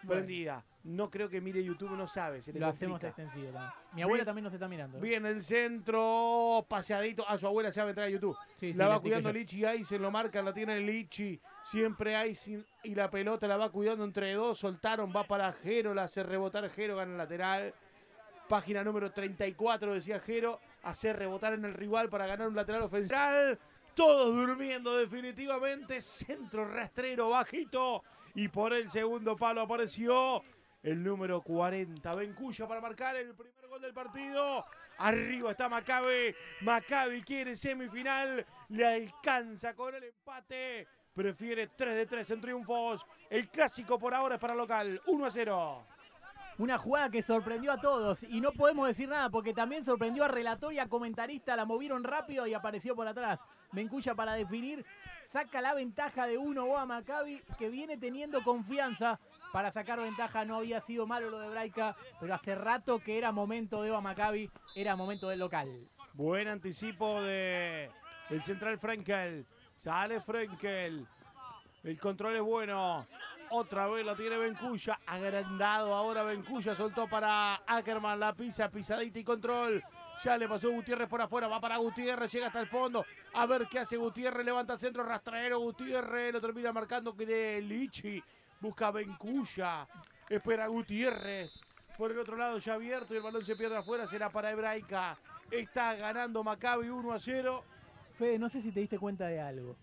prendida. No creo que mire YouTube, no sabe. Se le Lo complica. hacemos extensivo también. Mi abuela Bien, también nos está mirando. Bien, el centro, paseadito. A su abuela se va a entrar a YouTube. Sí, sí, la va le cuidando etiqué Lichi Aisen, lo marca, la tiene Lichi. Siempre Aisen y la pelota la va cuidando entre dos. Soltaron, va para Jero, la hace rebotar Jero, gana el lateral. Página número treinta y cuatro, decía Jero. Hacer rebotar en el rival para ganar un lateral ofensivo. Todos durmiendo definitivamente. Centro rastrero bajito. Y por el segundo palo apareció el número cuarenta, Bencuya, para marcar el primer gol del partido. Arriba está Maccabi. Maccabi quiere semifinal. Le alcanza con el empate. Prefiere tres de tres en triunfos. El clásico por ahora es para local. uno a cero. Una jugada que sorprendió a todos y no podemos decir nada porque también sorprendió a relator y a comentarista. La movieron rápido y apareció por atrás. Bencuya para definir. Saca la ventaja de uno Boa Maccabi, que viene teniendo confianza para sacar ventaja. No había sido malo lo de Hebraica, pero hace rato que era momento de Boa Maccabi, era momento del local. Buen anticipo de el central Frenkel. Sale Frenkel. El control es bueno. Otra vez la tiene Bencuya. Agrandado ahora Bencuya. Soltó para Ackerman. La pisa, pisadita y control. Ya le pasó Gutiérrez por afuera. Va para Gutiérrez. Llega hasta el fondo. A ver qué hace Gutiérrez. Levanta el centro rastrero. Gutiérrez lo termina marcando. Que Lichi. Busca Bencuya. Espera Gutiérrez. Por el otro lado ya abierto. Y el balón se pierde afuera. Será para Hebraica. Está ganando Maccabi uno a cero. Fede, no sé si te diste cuenta de algo.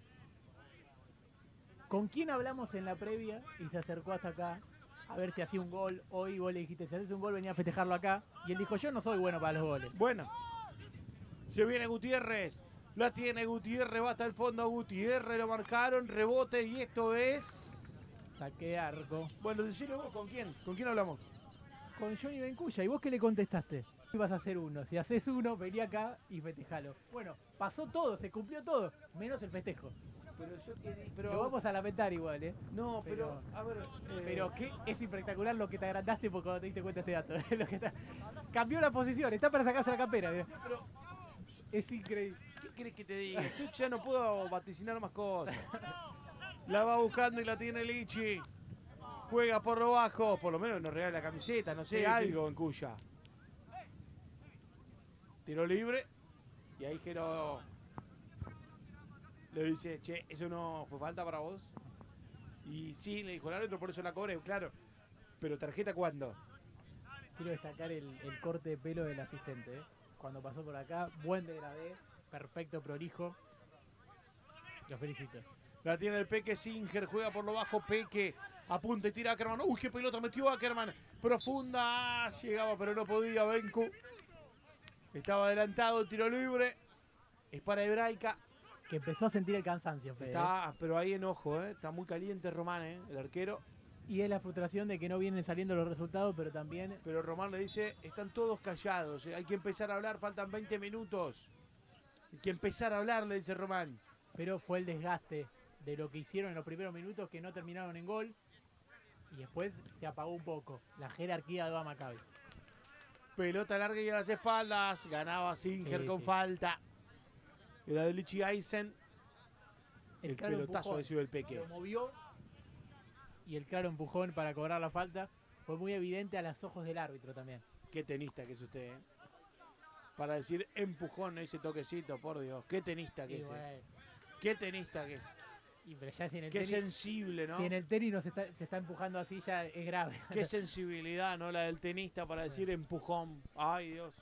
¿Con quién hablamos en la previa y se acercó hasta acá a ver si hacía un gol? Hoy vos le dijiste, si haces un gol venía a festejarlo acá. Y él dijo, yo no soy bueno para los goles. Bueno, se viene Gutiérrez. La tiene Gutiérrez, va hasta el fondo Gutiérrez, lo marcaron, rebote y esto es... Saque de arco. Bueno, decime vos, ¿con quién? ¿Con quién hablamos? Con Johnny Bencuya. ¿Y vos qué le contestaste? Ibas a hacer uno. Si haces uno, vení acá y festejalo. Bueno, pasó todo, se cumplió todo, menos el festejo. Pero yo quería... Pero... Lo vamos a lamentar igual, ¿eh? No, pero, pero a ver... Eh... Pero que es espectacular lo que te agrandaste porque cuando te diste cuenta de este dato. lo que está... Cambió la posición, está para sacarse la campera. ¿eh? Pero... Es increíble. ¿Qué querés que te diga? Yo ya no puedo vaticinar más cosas. La va buscando y la tiene Lichi. Juega por lo bajo. Por lo menos nos regala la camiseta, no sé, sí, algo sí. en Cuya. Tiro libre. Y ahí Jero le dice, che, ¿eso no fue falta para vos? Y sí, le dijo el árbitro, por eso la cobré, claro. Pero ¿tarjeta cuándo? Quiero destacar el, el corte de pelo del asistente, ¿eh? Cuando pasó por acá, buen degradé, perfecto prolijo. Lo felicito. La tiene el Peque Singer, juega por lo bajo Peque. Apunta y tira a Ackerman. Uy, qué pelota metió Ackerman. Profunda. Ah, llegaba, pero no podía. Bencu. Estaba adelantado, tiro libre. Es para Hebraica. Que empezó a sentir el cansancio, Fede. Está, pero ahí enojo, ¿eh? Está muy caliente Román, ¿eh? El arquero. Y es la frustración de que no vienen saliendo los resultados, pero también... Pero Román le dice, están todos callados. ¿eh? Hay que empezar a hablar, faltan veinte minutos. Hay que empezar a hablar, le dice Román. Pero fue el desgaste de lo que hicieron en los primeros minutos que no terminaron en gol. Y después se apagó un poco la jerarquía de Boa Maccabi. Pelota larga y a las espaldas. Ganaba Singer sí, con sí. falta. Era de Lichi Aisen. El, el claro pelotazo empujón, ha sido el Peque. Lo movió y el claro empujón para cobrar la falta fue muy evidente a los ojos del árbitro también. Qué tenista que es usted, ¿eh? Para decir empujón ese toquecito, por Dios. Qué tenista que Y es. bueno, ¿eh? Qué tenista que es. y pero ya si en el Qué tenis, sensible, ¿no? si en el tenis no se está, se está empujando así ya es grave. Qué sensibilidad, ¿no? La del tenista para decir Bueno. empujón. Ay, Dios.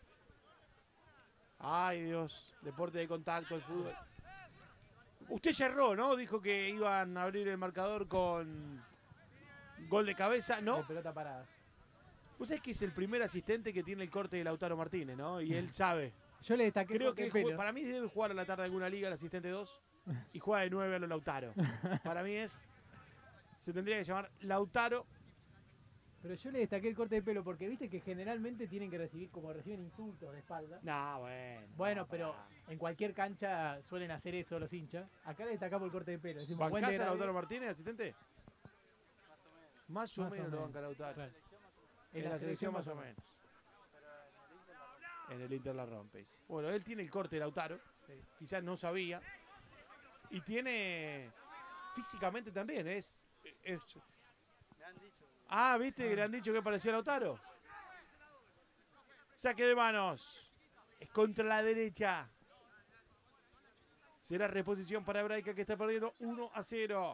Ay, Dios. Deporte de contacto, el fútbol. Usted ya erró, ¿no? Dijo que iban a abrir el marcador con gol de cabeza, ¿no? De pelota parada. Vos sabés que es el primer asistente que tiene el corte de Lautaro Martínez, ¿no? Y él sabe. Yo le destaqué Creo porque que pelo. jue- para mí debe jugar a la tarde alguna liga el asistente dos y juega de nueve a lo Lautaro. Para mí es... Se tendría que llamar Lautaro. Pero yo le destaqué el corte de pelo porque viste que generalmente tienen que recibir como reciben insultos de espalda. No, bueno. Bueno, no, pero pará. en cualquier cancha suelen hacer eso los hinchas. Acá le destacamos el corte de pelo. Decimos, buen ¿Bancás a degradé. Lautaro Martínez, asistente? Más o Más o menos lo menos. banca Lautaro. Claro. En la selección más o menos. En el Inter la rompe. dice. Bueno, él tiene el corte de Lautaro. Sí. Quizás no sabía. Y tiene... Físicamente también es... es Ah, ¿viste que le han dicho que parecía Lautaro? Saque de manos. Es contra la derecha. Será reposición para Hebraica que está perdiendo uno a cero.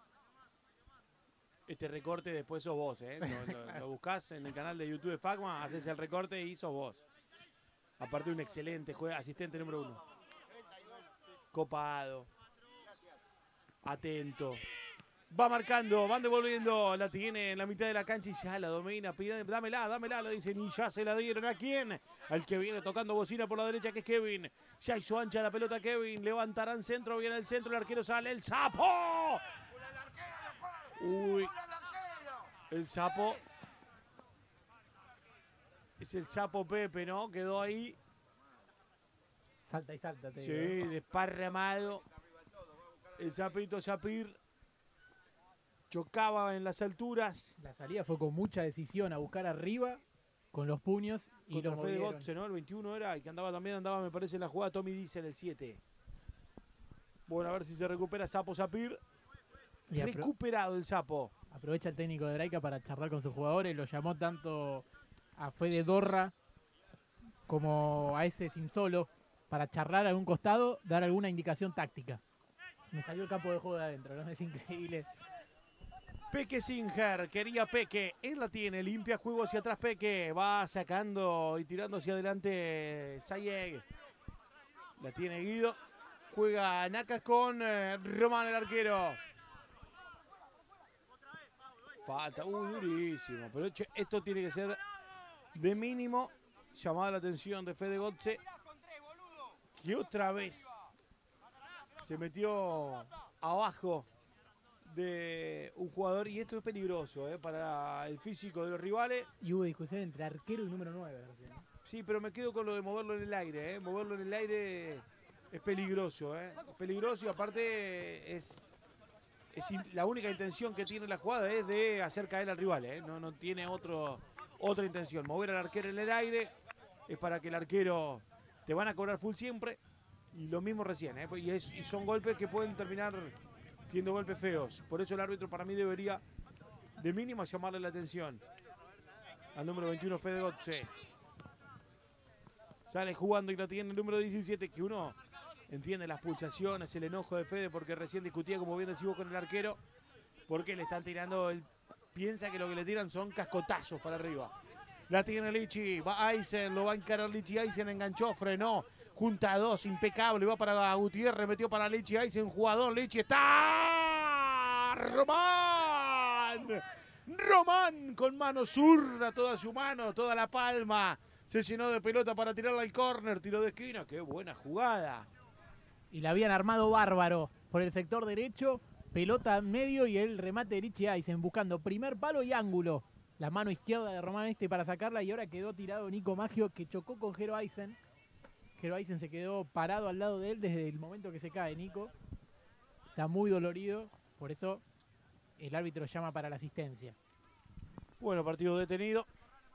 Este recorte después sos vos, ¿eh? Lo, lo, lo buscás en el canal de YouTube de Facma, haces el recorte y sos vos. Aparte un excelente juego, asistente número uno. Copado. Atento. Va marcando, van devolviendo, la tiene en la mitad de la cancha y ya la domina, pide, dámela, dámela, le dicen y ya se la dieron. ¿A quién? Al que viene tocando bocina por la derecha, que es Kevin. Ya hizo ancha la pelota Kevin, levantarán centro, viene el centro, el arquero sale, el sapo. Uy, el sapo. Es el sapo Pepe, ¿no? Quedó ahí. Salta y salta. Te Sí, digo. desparramado. El sapito Sapir. Chocaba en las alturas. La salida fue con mucha decisión a buscar arriba con los puños y Contra lo Fede movieron. Gotze, ¿no? El veintiuno era, y que andaba también, andaba, me parece, en la jugada Tommy Diesel, el siete. Bueno, a ver si se recupera Sapo Sapir. Y apro- Recuperado el Sapo. aprovecha el técnico de Hebraica para charlar con sus jugadores. Lo llamó tanto a Fede Dorra como a ese Simsolo para charlar a un costado, dar alguna indicación táctica. Me salió el campo de juego de adentro, ¿no? Es increíble. Peque Singer, quería Peque, él la tiene, limpia juego hacia atrás Peque, va sacando y tirando hacia adelante Sayeg. La tiene Guido, juega Nacas con eh, Román el arquero. Falta, uy, durísimo, pero che, esto tiene que ser de mínimo. Llamada la atención de Fede Gotze, que otra vez se metió abajo de un jugador, y esto es peligroso ¿eh? para el físico de los rivales. Y hubo discusión entre arquero y número nueve. recién, ¿no? Sí, pero me quedo con lo de moverlo en el aire. ¿eh? Moverlo en el aire es peligroso. ¿eh? Es peligroso y aparte es, es in- la única intención que tiene la jugada es de hacer caer al rival. ¿eh? No, no tiene otro, otra intención. Mover al arquero en el aire es para que el arquero te van a cobrar full siempre. Y lo mismo recién. ¿eh? Y, es- y son golpes que pueden terminar siendo golpes feos. Por eso el árbitro para mí debería de mínima llamarle la atención al número veintiuno, Fede Gotze. Sale jugando y la tiene el número diecisiete, que uno entiende las pulsaciones, el enojo de Fede, porque recién discutía, como bien decís vos, con el arquero, porque le están tirando, él piensa que lo que le tiran son cascotazos para arriba. La tiene Lichi, va Aysen, lo va a encarar Lichi, Aysen enganchó, frenó, junta a dos, impecable, va para Gutiérrez, metió para Lichi, Aysen, jugador, Lichi, está Román, Román con mano zurda, toda su mano, toda la palma, se llenó de pelota para tirarla al córner, tiro de esquina, qué buena jugada. Y la habían armado bárbaro por el sector derecho, pelota en medio y el remate de Richie Aysen buscando primer palo y ángulo. La mano izquierda de Román Este para sacarla y ahora quedó tirado Nico Maggio, que chocó con Jero Aysen. Jero Aysen se quedó parado al lado de él desde el momento que se cae Nico. Está muy dolorido, por eso el árbitro llama para la asistencia. Bueno, partido detenido.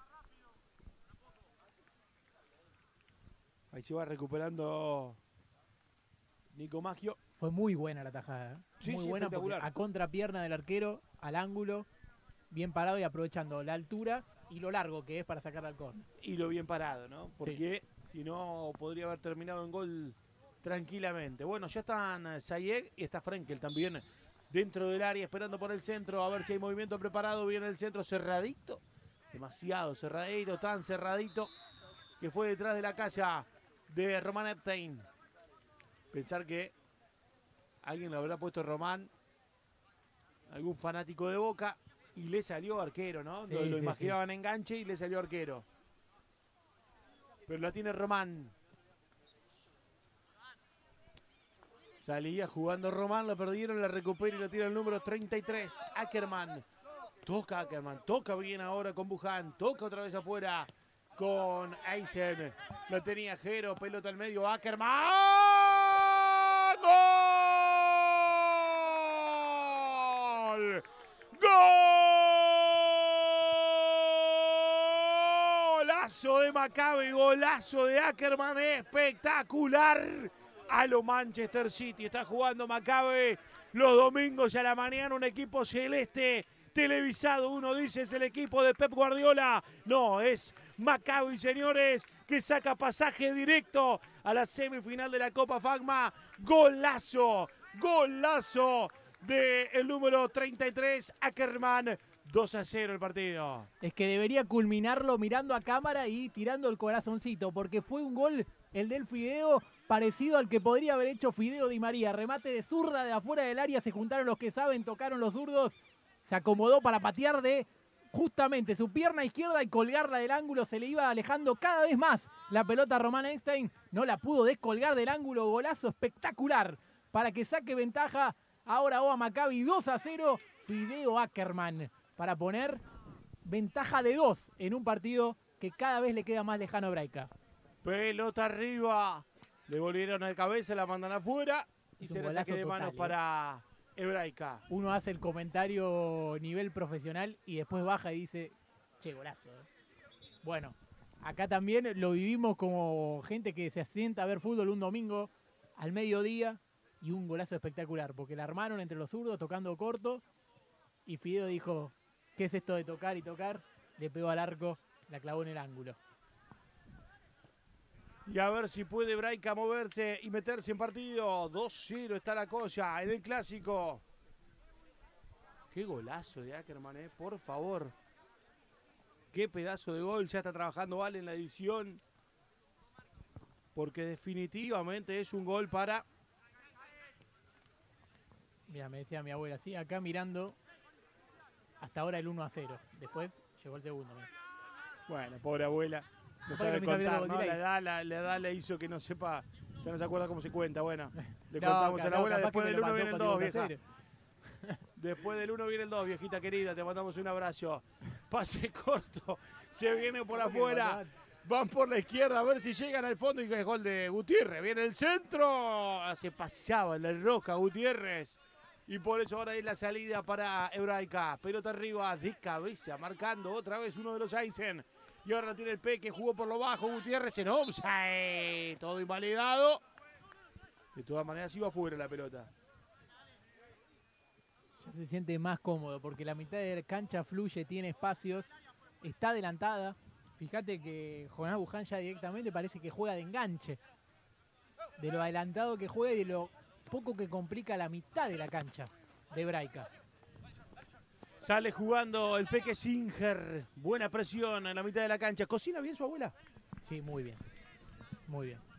Ahí se va recuperando Nico Maggio. Fue muy buena la tajada, ¿eh? Sí, muy sí, buena porque espectacular. a contrapierna del arquero, al ángulo, bien parado y aprovechando la altura y lo largo que es para sacarla al córner. Y lo bien parado, ¿no? Porque si no podría haber terminado en gol tranquilamente. Bueno, ya están Sayeg y está Frenkel también dentro del área esperando por el centro. A ver si hay movimiento preparado. Viene el centro cerradito. Demasiado cerradito, tan cerradito que fue detrás de la casa de Román Epstein. Pensar que alguien le habrá puesto Román, algún fanático de Boca, y le salió arquero, ¿no? Sí, lo lo sí, imaginaban enganche y le salió arquero. Pero la tiene Román. Salía jugando Román, la perdieron, la recupera y la tira el número treinta y tres, Ackerman. Toca Ackerman, toca bien ahora con Buján, toca otra vez afuera con Aysen. La tenía Jero, pelota al medio, Ackerman. ¡Gol! ¡Golazo de Maccabi! ¡Golazo de Ackerman! ¡Espectacular! A lo Manchester City está jugando Maccabi los domingos a la mañana, un equipo celeste televisado. Uno dice es el equipo de Pep Guardiola. No, es Maccabi, señores, que saca pasaje directo a la semifinal de la Copa Fagma. Golazo, golazo del número treinta y tres, Ackerman. dos a cero el partido. Es que debería culminarlo mirando a cámara y tirando el corazoncito, porque fue un gol, el del Fideo, parecido al que podría haber hecho Fideo Di María. Remate de zurda de afuera del área, se juntaron los que saben, tocaron los zurdos, se acomodó para patear de justamente su pierna izquierda y colgarla del ángulo. Se le iba alejando cada vez más la pelota a Román Eckstein, no la pudo descolgar del ángulo. Golazo espectacular para que saque ventaja ahora Oa Maccabi. Dos a cero, Fideo Ackerman, para poner ventaja de dos en un partido que cada vez le queda más lejano a Hebraica. Pelota arriba, le volvieron de cabeza, la mandan afuera y Es un se la golazo saque de total, manos ¿eh? para Hebraica. Uno hace el comentario nivel profesional y después baja y dice, che, golazo. ¿eh? Bueno, acá también lo vivimos como gente que se asienta a ver fútbol un domingo al mediodía y un golazo espectacular, porque la armaron entre los zurdos tocando corto y Fideo dijo, ¿qué es esto de tocar y tocar? Le pegó al arco, la clavó en el ángulo. Y a ver si puede Hebraica moverse y meterse en partido. dos cero está la cosa en el clásico. Qué golazo de Ackerman, eh, por favor. Qué pedazo de gol. Ya está trabajando Vale en la edición. Porque definitivamente es un gol para... Mira, me decía mi abuela, sí, acá mirando hasta ahora el uno a cero. Después llegó el segundo. Mira. Bueno, pobre abuela. No Bueno, sabe me está viendo contar, con ¿no? delay. La edad, la, la edad le hizo que no sepa, ya no se acuerda cómo se cuenta. Bueno, le No, contamos a la no, abuela, capaz después que me del lo uno viene el pasó dos, cuando vieja. iba a hacer. Después del uno viene el dos, viejita querida, te mandamos un abrazo. Pase corto, se viene por ¿Cómo que afuera, mandaban? van por la izquierda a ver si llegan al fondo y que es gol de Gutiérrez. Viene el centro, se paseaba en la roca Gutiérrez. Y por eso ahora es la salida para Hebraica. Pelota arriba de cabeza, marcando otra vez uno de los Eisen. Y ahora tiene el Peque, jugó por lo bajo, Gutiérrez en offside. Todo invalidado. De todas maneras iba afuera la pelota. Ya se siente más cómodo porque la mitad de la cancha fluye, tiene espacios, está adelantada. Fíjate que Jonás Buján ya directamente parece que juega de enganche. De lo adelantado que juega y de lo poco que complica la mitad de la cancha de Hebraica. Sale jugando el Peque Singer. Buena presión en la mitad de la cancha. ¿Cocina bien su abuela? Sí, muy bien. Muy bien.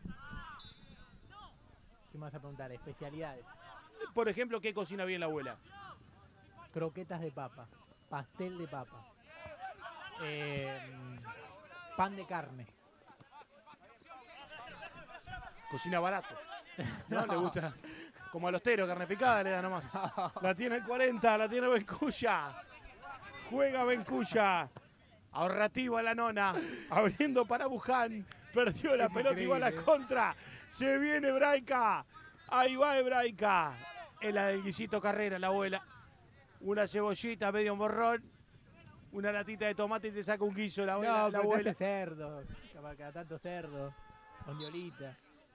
¿Qué me vas a preguntar? Especialidades. Por ejemplo, ¿qué cocina bien la abuela? Croquetas de papa. Pastel de papa. Eh, pan de carne. Cocina barato. No, le gusta. Como a los teros, carne picada le da nomás. La tiene el cuarenta, la tiene Bencuya. Juega Bencuya. Ahorrativa la nona. Abriendo para Buján. Perdió la Es pelota, igual a la increíble. contra. Se viene Hebraica. Ahí va Hebraica. Es la del guisito Carrera, la abuela. Una cebollita, medio morrón. Una latita de tomate y te saca un guiso la abuela. No, la pero te abuela. hace cerdo. Capaz cada tanto cerdo. Ondiolita.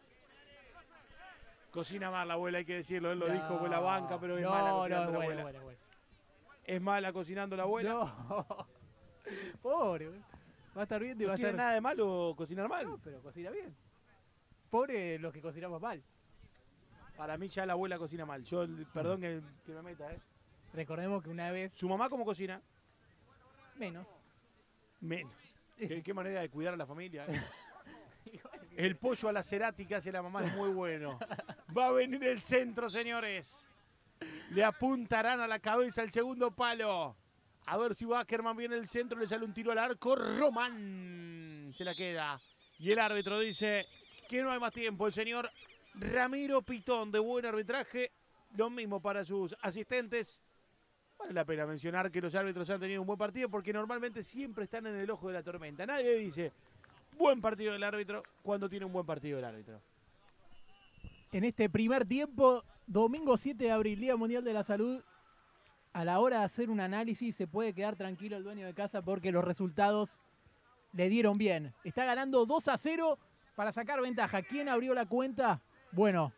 Cocina mal la abuela, hay que decirlo. Él lo No, dijo con la banca, pero es no, mala no, cocinando es la buena, abuela. buena, buena. Es mala cocinando la abuela. No. Pobre, güey. Va a estar bien y No va a tiene estar... nada de malo cocinar mal. No, pero cocina bien. Pobre los que cocinamos mal. Para mí ya la abuela cocina mal. Yo, perdón que, que me meta, ¿eh? Recordemos que una vez ¿Su mamá cómo cocina? menos. Menos. ¿Qué, qué manera de cuidar a la familia, ¿eh? Igual que- El pollo a la Cerati que hace la mamá es muy bueno. Va a venir el centro, señores. Le apuntarán a la cabeza el segundo palo. A ver si Ackerman viene el centro, le sale un tiro al arco. Román se la queda. Y el árbitro dice que no hay más tiempo. El señor Ramiro Pitón, de buen arbitraje. Lo mismo para sus asistentes. Vale la pena mencionar que los árbitros han tenido un buen partido porque normalmente siempre están en el ojo de la tormenta. Nadie dice buen partido del árbitro cuando tiene un buen partido el árbitro. En este primer tiempo, domingo siete de abril, Día Mundial de la Salud, a la hora de hacer un análisis se puede quedar tranquilo el dueño de casa porque los resultados le dieron bien. Está ganando dos a cero para sacar ventaja. ¿Quién abrió la cuenta? Bueno,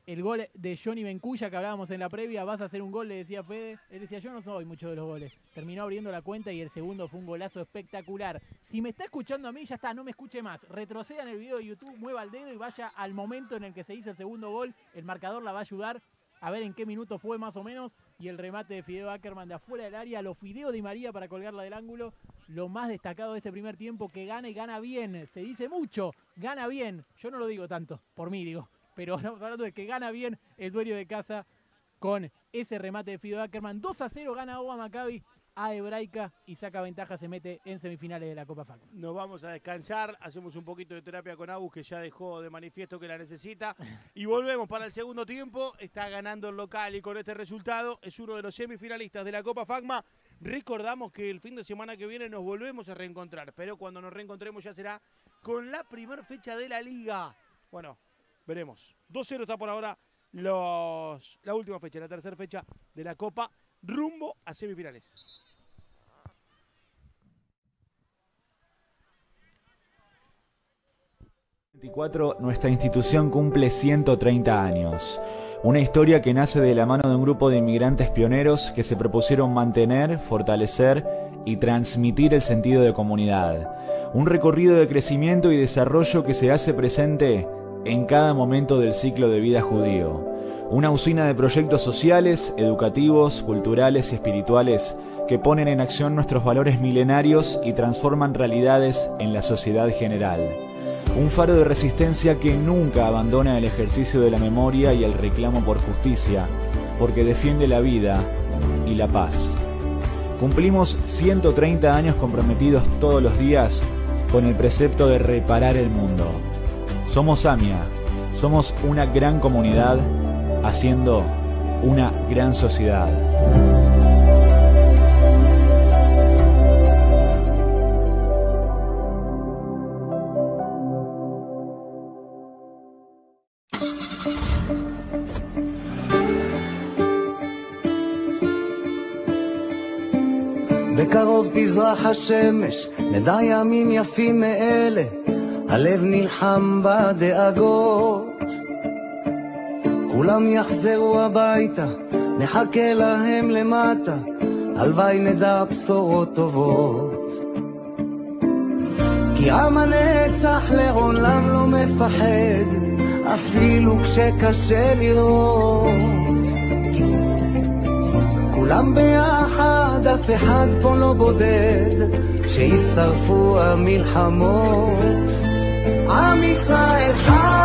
el gol de Johnny Bencuya que hablábamos en la previa, vas a hacer un gol, le decía Fede. Él decía, yo no soy mucho de los goles. Terminó abriendo la cuenta y el segundo fue un golazo espectacular. Si me está escuchando a mí, ya está, no me escuche más. Retroceda en el video de YouTube, mueva el dedo y vaya al momento en el que se hizo el segundo gol. El marcador la va a ayudar a ver en qué minuto fue más o menos. Y el remate de Fideo Ackerman de afuera del área, los Fideo Di María para colgarla del ángulo. Lo más destacado de este primer tiempo, que gana y gana bien. Se dice mucho, gana bien. Yo no lo digo tanto, por mí digo. Pero estamos hablando de que gana bien el dueño de casa con ese remate de Fideo Ackerman. dos a cero gana O A Maccabi a Hebraica y saca ventaja, se mete en semifinales de la Copa F A C. Nos vamos a descansar, hacemos un poquito de terapia con Agus, que ya dejó de manifiesto que la necesita. Y volvemos para el segundo tiempo. Está ganando el local y con este resultado es uno de los semifinalistas de la Copa F A C. Recordamos que el fin de semana que viene nos volvemos a reencontrar, pero cuando nos reencontremos ya será con la primera fecha de la Liga. Bueno, veremos. dos cero está por ahora los, la última fecha, la tercera fecha de la Copa, rumbo a semifinales. veinticuatro, nuestra institución cumple ciento treinta años. Una historia que nace de la mano de un grupo de inmigrantes pioneros que se propusieron mantener, fortalecer y transmitir el sentido de comunidad. Un recorrido de crecimiento y desarrollo que se hace presente en cada momento del ciclo de vida judío. Una usina de proyectos sociales, educativos, culturales y espirituales que ponen en acción nuestros valores milenarios y transforman realidades en la sociedad general. Un faro de resistencia que nunca abandona el ejercicio de la memoria y el reclamo por justicia, porque defiende la vida y la paz. Cumplimos ciento treinta años comprometidos todos los días con el precepto de reparar el mundo. Somos AMIA, somos una gran comunidad haciendo una gran sociedad. בקרוב תזרח השמש, נדע ימים יפים מאלה, הלב נלחם בדאגות. כולם יחזרו הביתה, נחכה להם למטה, הלוואי נדע בשורות טובות. כי עם הנצח לעולם לא מפחד, אפילו כשקשה לראות. כולם ביחד, אף אחד פה לא בודד, שישרפו המלחמות. עם ישראל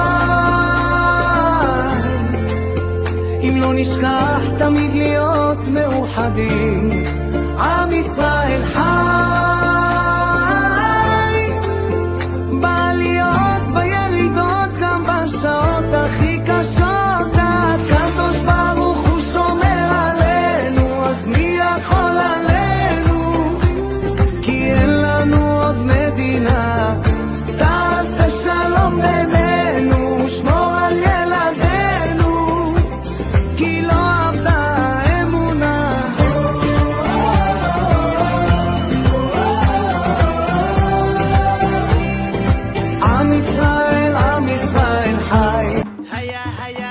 חי, אם לא נשכח תמיד להיות מאוחדים. עם ישראל חי, בעליות בירידות, גם בשעות הכי קשות. הקדוש ברוך הוא שומר עלינו, אז מי יכול עלינו? כי אין לנו עוד מדינה. תעשה שלום בינינו, שמור על ילדינו, כי לא עבדה האמונה. עם ישראל, עם ישראל חי. היה היה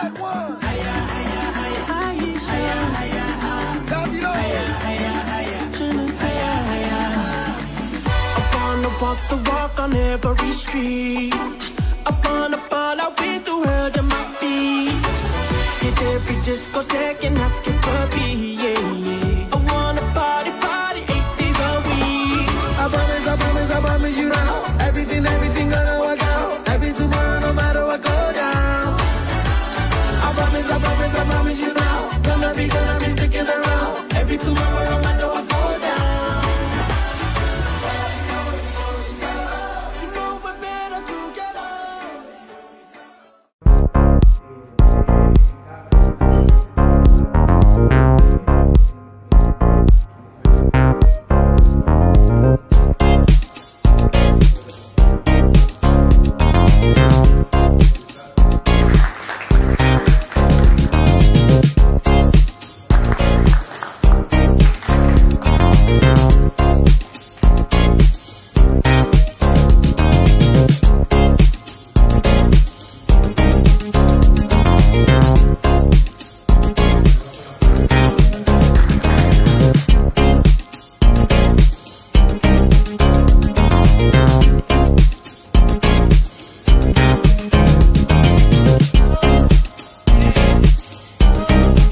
walk the walk on every street. Up on the ball, I went through hell to my feet. Hit every discotheque and ask it for me, yeah, yeah. I wanna party, party, eight days a week. I promise, I promise, I promise you now. Everything, everything gonna work out. Every tomorrow, no matter what go down. I promise, I promise, I promise you now. Gonna be, gonna be sticking around. Every tomorrow, no matter what go down.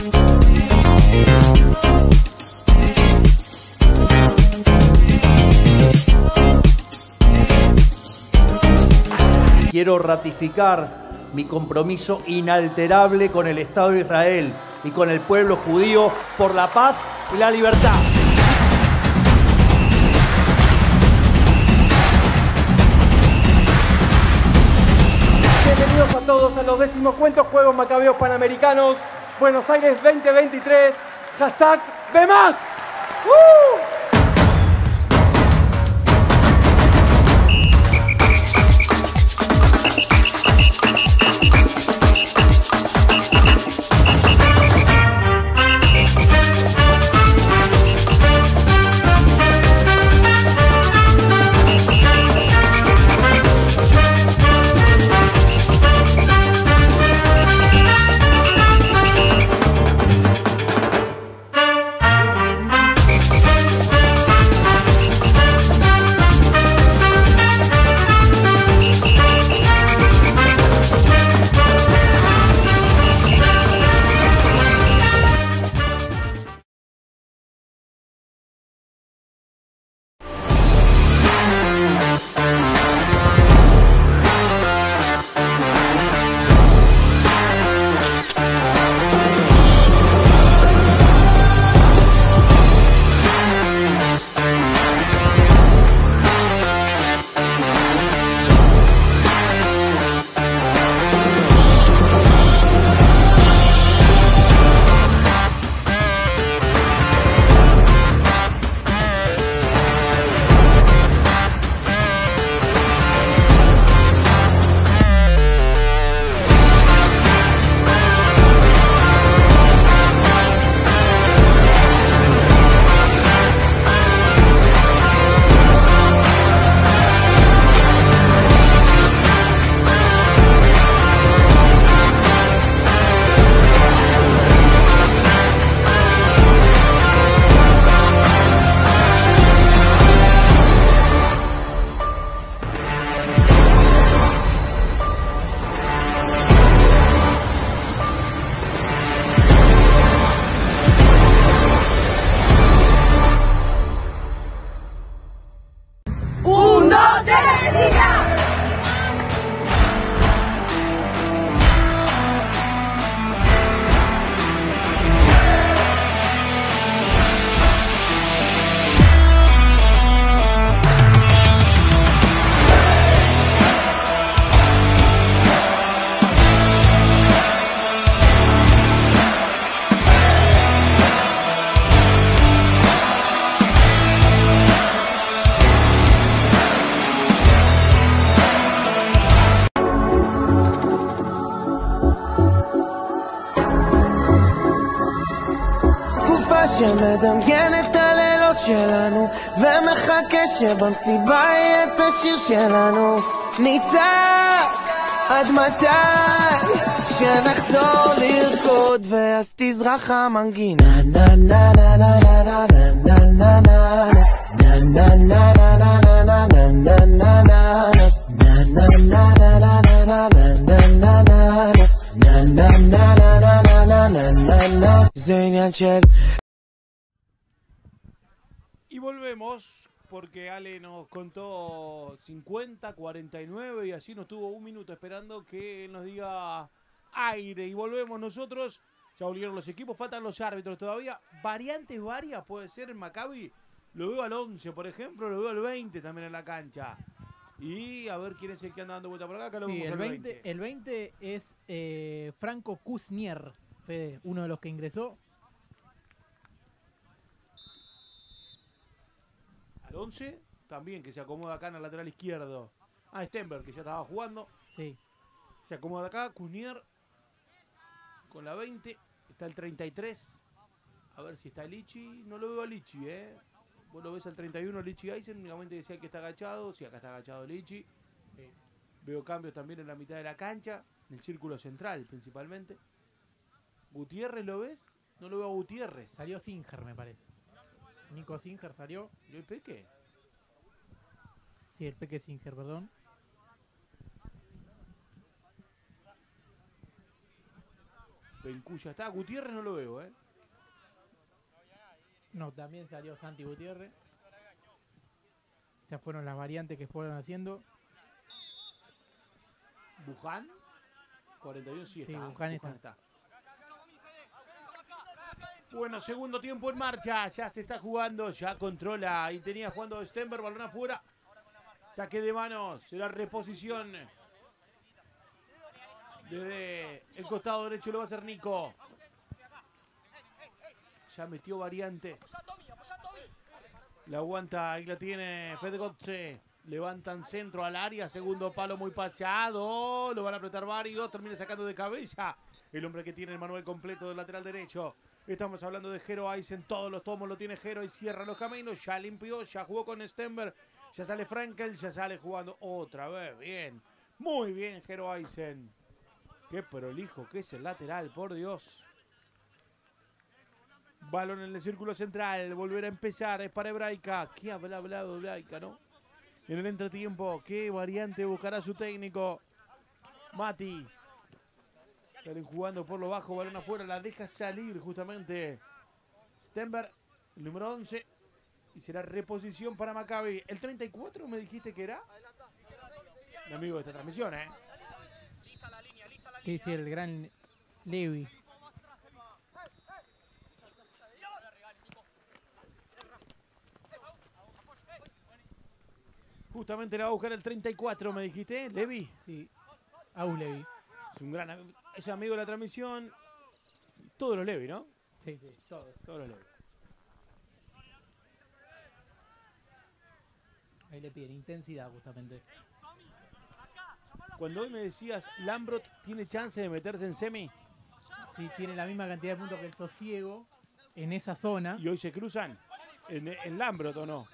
Quiero ratificar mi compromiso inalterable con el Estado de Israel y con el pueblo judío por la paz y la libertad. Bienvenidos a todos a los decimocuentos Juegos Macabeos Panamericanos Buenos Aires veinte veintitrés. Hashtag Bemás. ¡Uh! שמדמיין את הלילות שלנו ומחכה שבמסיבה יהיה את השיר שלנו נצעק עד מתי שנחזור לרקוד ואז תזרח המנגינה נה נה נה נה נה נה נה נה נה נה נה זה עניין של Y volvemos porque Ale nos contó cincuenta, cuarenta y nueve y así nos tuvo un minuto esperando que él nos diga aire. Y volvemos nosotros, ya volvieron los equipos, faltan los árbitros todavía. Variantes varias puede ser en Maccabi. Lo veo al once, por ejemplo, lo veo al veinte también en la cancha. Y a ver quién es el que anda dando vuelta por acá. acá lo sí, vemos el, al veinte, veinte. el veinte es eh, Franco Kuznier, Fede, uno de los que ingresó. Al once también, que se acomoda acá en el lateral izquierdo. Ah, Stenberg, que ya estaba jugando. Sí. Se acomoda acá, Kuznier con la veinte. Está el treinta y tres. A ver si está Lichi. No lo veo a Lichi, ¿eh? Vos lo ves al treinta y uno, Lichi Eisen. Únicamente decía que está agachado. Sí, acá está agachado Lichi. Eh, veo cambios también en la mitad de la cancha. En el círculo central, principalmente. ¿Gutiérrez lo ves? No lo veo a Gutiérrez. Salió Singer, me parece. Nico Singer salió. ¿Y el Peque? Sí, el Peque Singer, perdón. Bencuya está. Gutiérrez no lo veo, ¿eh? No, también salió Santi Gutiérrez. Esas fueron las variantes que fueron haciendo. Buján. cuarenta y uno sí, Sí, está. Buján está. está. Bueno, segundo tiempo en marcha. Ya se está jugando. Ya controla. Y tenía jugando Stenberg. Balón afuera. Saque de manos. Será reposición. Desde el costado derecho lo va a hacer Nico. Ya metió variantes. La aguanta y la tiene Fede Gotze. Levantan centro al área. Segundo palo muy paseado. Lo van a apretar varios. Termina sacando de cabeza el hombre que tiene el manual completo del lateral derecho. Estamos hablando de Jero Eisen. Todos los tomos lo tiene Jero y cierra los caminos. Ya limpió. Ya jugó con Stenberg. Ya sale Frankel. Ya sale jugando otra vez. Bien. Muy bien Jero Eisen. Qué prolijo que es el lateral. Por Dios. Balón en el círculo central. Volver a empezar. Es para Hebraica. ¿Qué habrá hablado Hebraica, no? En el entretiempo. ¿Qué variante buscará su técnico? Mati. Salen jugando por lo bajo. Balón afuera. La deja salir justamente Stenberg. El número once. Y será reposición para Maccabi. ¿El treinta y cuatro me dijiste que era? Mi amigo de esta transmisión, ¿eh? Sí, sí, el gran Levi. Justamente la va a buscar el treinta y cuatro, me dijiste, Levi. Sí, Aus Levi. Es un gran es amigo de la transmisión. Todos los Levi, ¿no? Sí, sí, todos. Todos los Levi. Ahí le piden intensidad justamente. Cuando hoy me decías, Lambrot tiene chance de meterse en semi. Sí, tiene la misma cantidad de puntos que el Sosiego en esa zona. Y hoy se cruzan en, en Lambrot, ¿o no?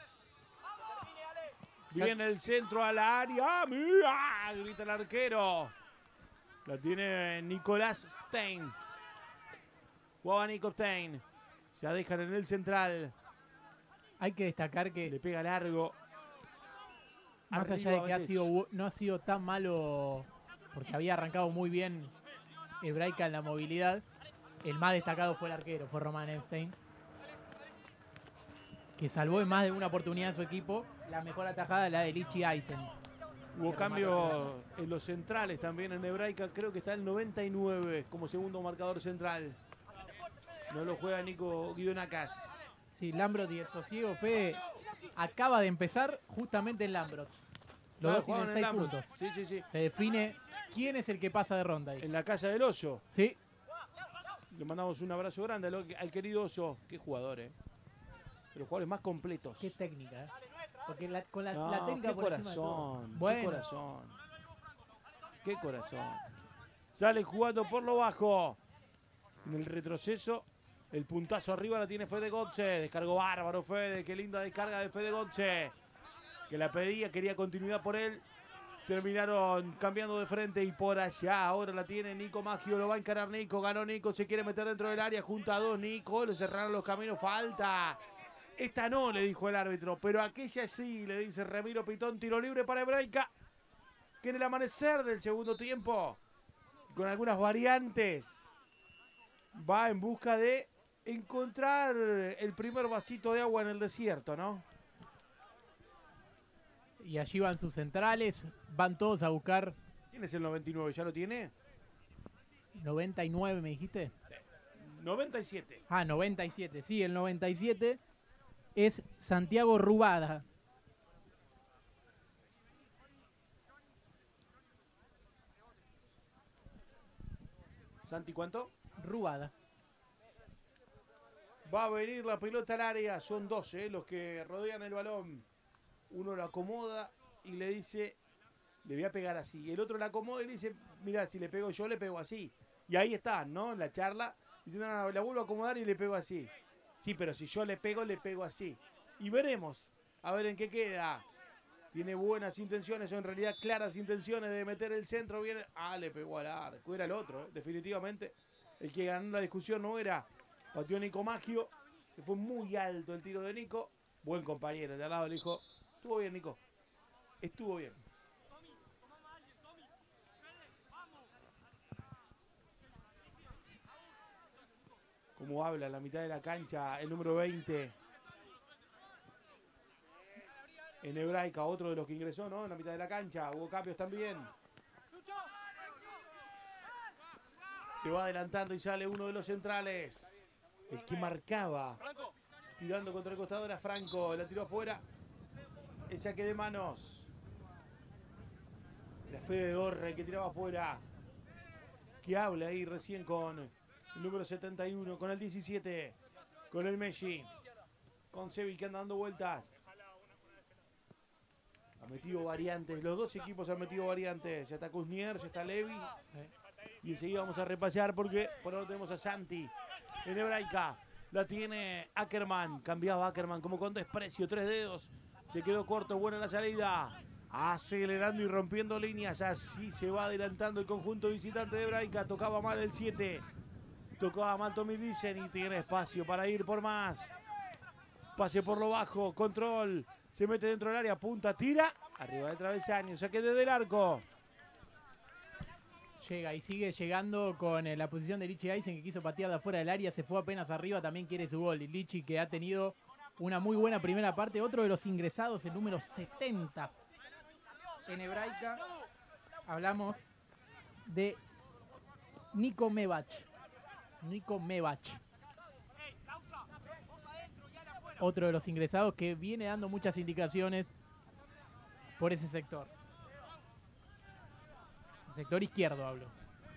Viene el centro a la área. ¡Ah, mira! Grita el arquero. La tiene Nicolás Stein. Jugaba Nico Stein. Ya dejan en el central. Hay que destacar que Le pega largo. más allá de que ha sido, bu- no ha sido tan malo, porque había arrancado muy bien Hebraica en la movilidad, el más destacado fue el arquero, fue Roman Epstein, que salvó en más de una oportunidad en su equipo. La mejor atajada la de Lichi Eisen. Hubo Que cambio en los centrales también en Hebraica. Creo que está el noventa y nueve como segundo marcador central. No lo juega Nico Guidonacas. Sí, Lambrot y el Sosiego Fede acaba de empezar justamente en Lambrot. Los Ah, dos jugaban tienen en seis Lambrot. puntos. Sí, sí, sí. Se define quién es el que pasa de ronda ahí. En la casa del Oso. Sí, Le mandamos un abrazo grande al, al querido Oso. Qué jugador, ¿eh? De los jugadores más completos. qué técnica, ¿eh? Porque la, con la, No, la técnica qué por encima de todo. corazón, qué Bueno, corazón. Qué corazón. Sale jugando por lo bajo. En el retroceso, el puntazo arriba la tiene Fede Gotze. Descargó bárbaro Fede. Qué linda descarga de Fede Gotze. Que la pedía, quería continuidad por él. Terminaron cambiando de frente y por allá. Ahora la tiene Nico Maggio. Lo va a encarar Nico. Ganó Nico. Se quiere meter dentro del área. Junto a dos. Nico. Le cerraron los caminos. Falta. Esta no, le dijo el árbitro. Pero aquella sí, le dice Ramiro Pitón. Tiro libre para Hebraica. Que en el amanecer del segundo tiempo, con algunas variantes, va en busca de encontrar el primer vasito de agua en el desierto, ¿no? y allí van sus centrales, van todos a buscar ¿Quién es el noventa y nueve? ¿Ya lo tiene? noventa y nueve, me dijiste. noventa y siete. Ah, noventa y siete, sí, el noventa y siete es Santiago Rubada. ¿Santi cuánto? Rubada. Va a venir la pelota al área. Son doce, ¿eh? Los que rodean el balón. Uno lo acomoda y le dice, le voy a pegar así. El otro la acomoda y le dice, mira, si le pego yo, le pego así. Y ahí están, ¿no? En la charla. Diciendo, no, no, la vuelvo a acomodar y le pego así. Sí, pero si yo le pego, le pego así. Y veremos, a ver en qué queda. Tiene buenas intenciones, o en realidad claras intenciones de meter el centro. Viene, ah, le pegó al arco. Era el otro, ¿eh? Definitivamente. El que ganó la discusión no era. Pateó Nico Maggio, que fue muy alto el tiro de Nico. Buen compañero, de al lado le dijo, estuvo bien, Nico. Estuvo bien. Como habla en la mitad de la cancha el número veinte. En Hebraica, otro de los que ingresó, ¿no? En la mitad de la cancha. Hubo cambios también. Se va adelantando y sale uno de los centrales. El que marcaba. Tirando contra el costado era Franco. La tiró afuera. El saque de manos. Era Fede Dorra el que tiraba afuera. Que habla ahí recién con el número setenta y uno. Con el diecisiete. Con el Messi. Con Sevi que anda dando vueltas. Ha metido variantes. Los dos equipos han metido variantes. Ya está Kuznier, ya está Levi. Y enseguida vamos a repasar porque por ahora tenemos a Santi en Hebraica. La tiene Ackerman. Cambiaba Ackerman como con desprecio. Tres dedos. Se quedó corto. Buena la salida. Acelerando y rompiendo líneas. Así se va adelantando el conjunto visitante de Hebraica. Tocaba mal el siete. Tocaba mal Tommy Dicen y tiene espacio para ir por más. Pase por lo bajo. Control. Se mete dentro del área. Punta. Tira. Arriba del travesaño. Saque desde el arco. Llega y sigue llegando con eh, la posición de Lichi Eisen, que quiso patear de afuera del área, se fue apenas arriba, también quiere su gol. Y Lichi, que ha tenido una muy buena primera parte. Otro de los ingresados, el número setenta en Hebraica. Hablamos de Nico Mevach. Nico Mevach. Otro de los ingresados que viene dando muchas indicaciones por ese sector. Sector izquierdo hablo.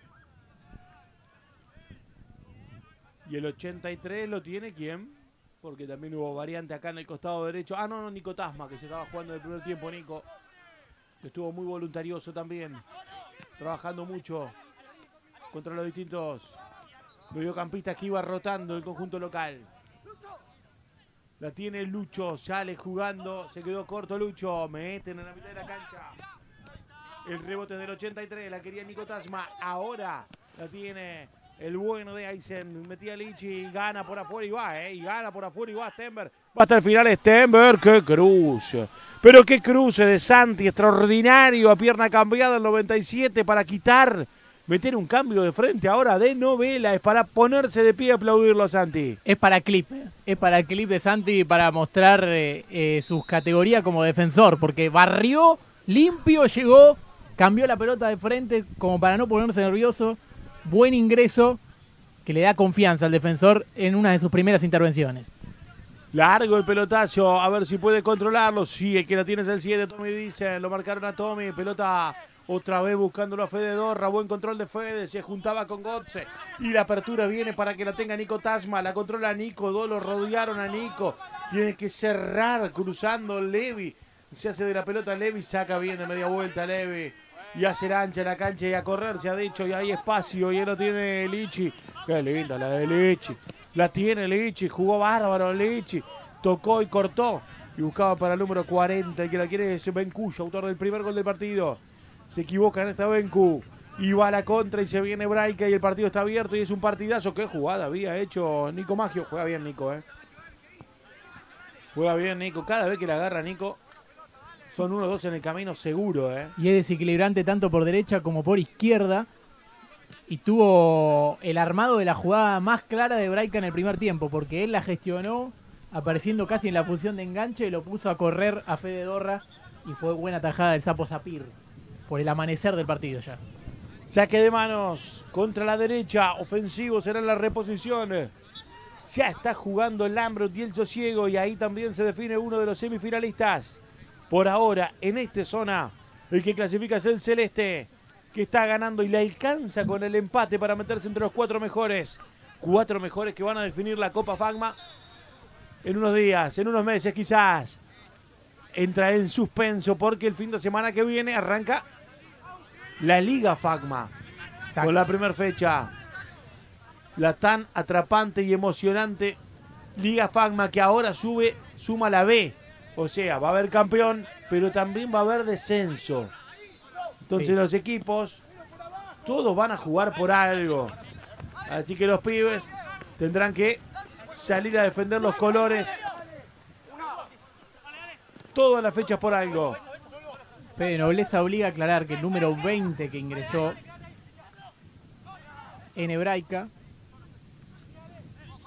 Y el ochenta y tres lo tiene ¿quién? Porque también hubo variante acá en el costado derecho. Ah, no, no, Nico Tasma, que se estaba jugando en el primer tiempo, Nico. Que estuvo muy voluntarioso también. Trabajando mucho contra los distintos mediocampistas que iba rotando el conjunto local. La tiene Lucho, sale jugando. Se quedó corto Lucho. Meten en la mitad de la cancha. El rebote del ochenta y tres, la quería Nico Tasma. Ahora la tiene el bueno de Eisen. Metía Lichi y gana por afuera y va, ¿eh? Y gana por afuera y va Stenberg. Va hasta el final Stenberg. ¡Qué cruce! Pero qué cruce de Santi, extraordinario. A pierna cambiada el noventa y siete para quitar. Meter un cambio de frente ahora de novela. Es para ponerse de pie y aplaudirlo a Santi. Es para clip. ¿eh? Es para el clip de Santi para mostrar eh, eh, sus categorías como defensor. Porque barrió, limpio, llegó. Cambió la pelota de frente como para no ponerse nervioso. Buen ingreso que le da confianza al defensor en una de sus primeras intervenciones. Largo el pelotazo, a ver si puede controlarlo. Sí, el que la tiene es el siete, Tommy Dicen. Lo marcaron a Tommy. Pelota otra vez buscándolo a Fede Dorra. Buen control de Fede, se juntaba con Gotze. Y la apertura viene para que la tenga Nico Tasma. La controla Nico, dos lo rodearon a Nico. Tiene que cerrar cruzando Levi. Se hace de la pelota Levi, saca bien de media vuelta Levi. Y hace la ancha en la cancha y a correr se ha dicho. Y hay espacio y él lo tiene Lichi. Qué linda la de Lichi. La tiene Lichi, jugó bárbaro Lichi. Tocó y cortó. Y buscaba para el número cuarenta. El que la quiere es Bencuyo, autor del primer gol del partido. Se equivoca en esta Bencu. Y va a la contra y se viene Hebraica y el partido está abierto y es un partidazo. Qué jugada había hecho Nico Maggio. Juega bien Nico, eh. Juega bien Nico. Cada vez que la agarra Nico... Son uno o dos en el camino seguro, ¿eh? Y es desequilibrante tanto por derecha como por izquierda. Y tuvo el armado de la jugada más clara de Hebraica en el primer tiempo. Porque él la gestionó, apareciendo casi en la función de enganche. Y lo puso a correr a Fede Dorra. Y fue buena tajada del Sapo Sapir. Por el amanecer del partido ya. Saque de manos contra la derecha. Ofensivo serán las reposiciones. Ya está jugando el Lambrot y el Sosiego. Y ahí también se define uno de los semifinalistas. Por ahora, en esta zona, el que clasifica es el Celeste, que está ganando y le alcanza con el empate para meterse entre los cuatro mejores. Cuatro mejores que van a definir la Copa Fagma en unos días, en unos meses quizás. Entra en suspenso porque el fin de semana que viene arranca la Liga Fagma. Exacto. Con la primera fecha. La tan atrapante y emocionante Liga Fagma que ahora sube, suma la B. O sea, va a haber campeón, pero también va a haber descenso. Entonces sí. Los equipos, todos van a jugar por algo. Así que los pibes tendrán que salir a defender los colores. Todas las fechas por algo. Fede Nobleza obliga a aclarar que el número veinte que ingresó en Hebraica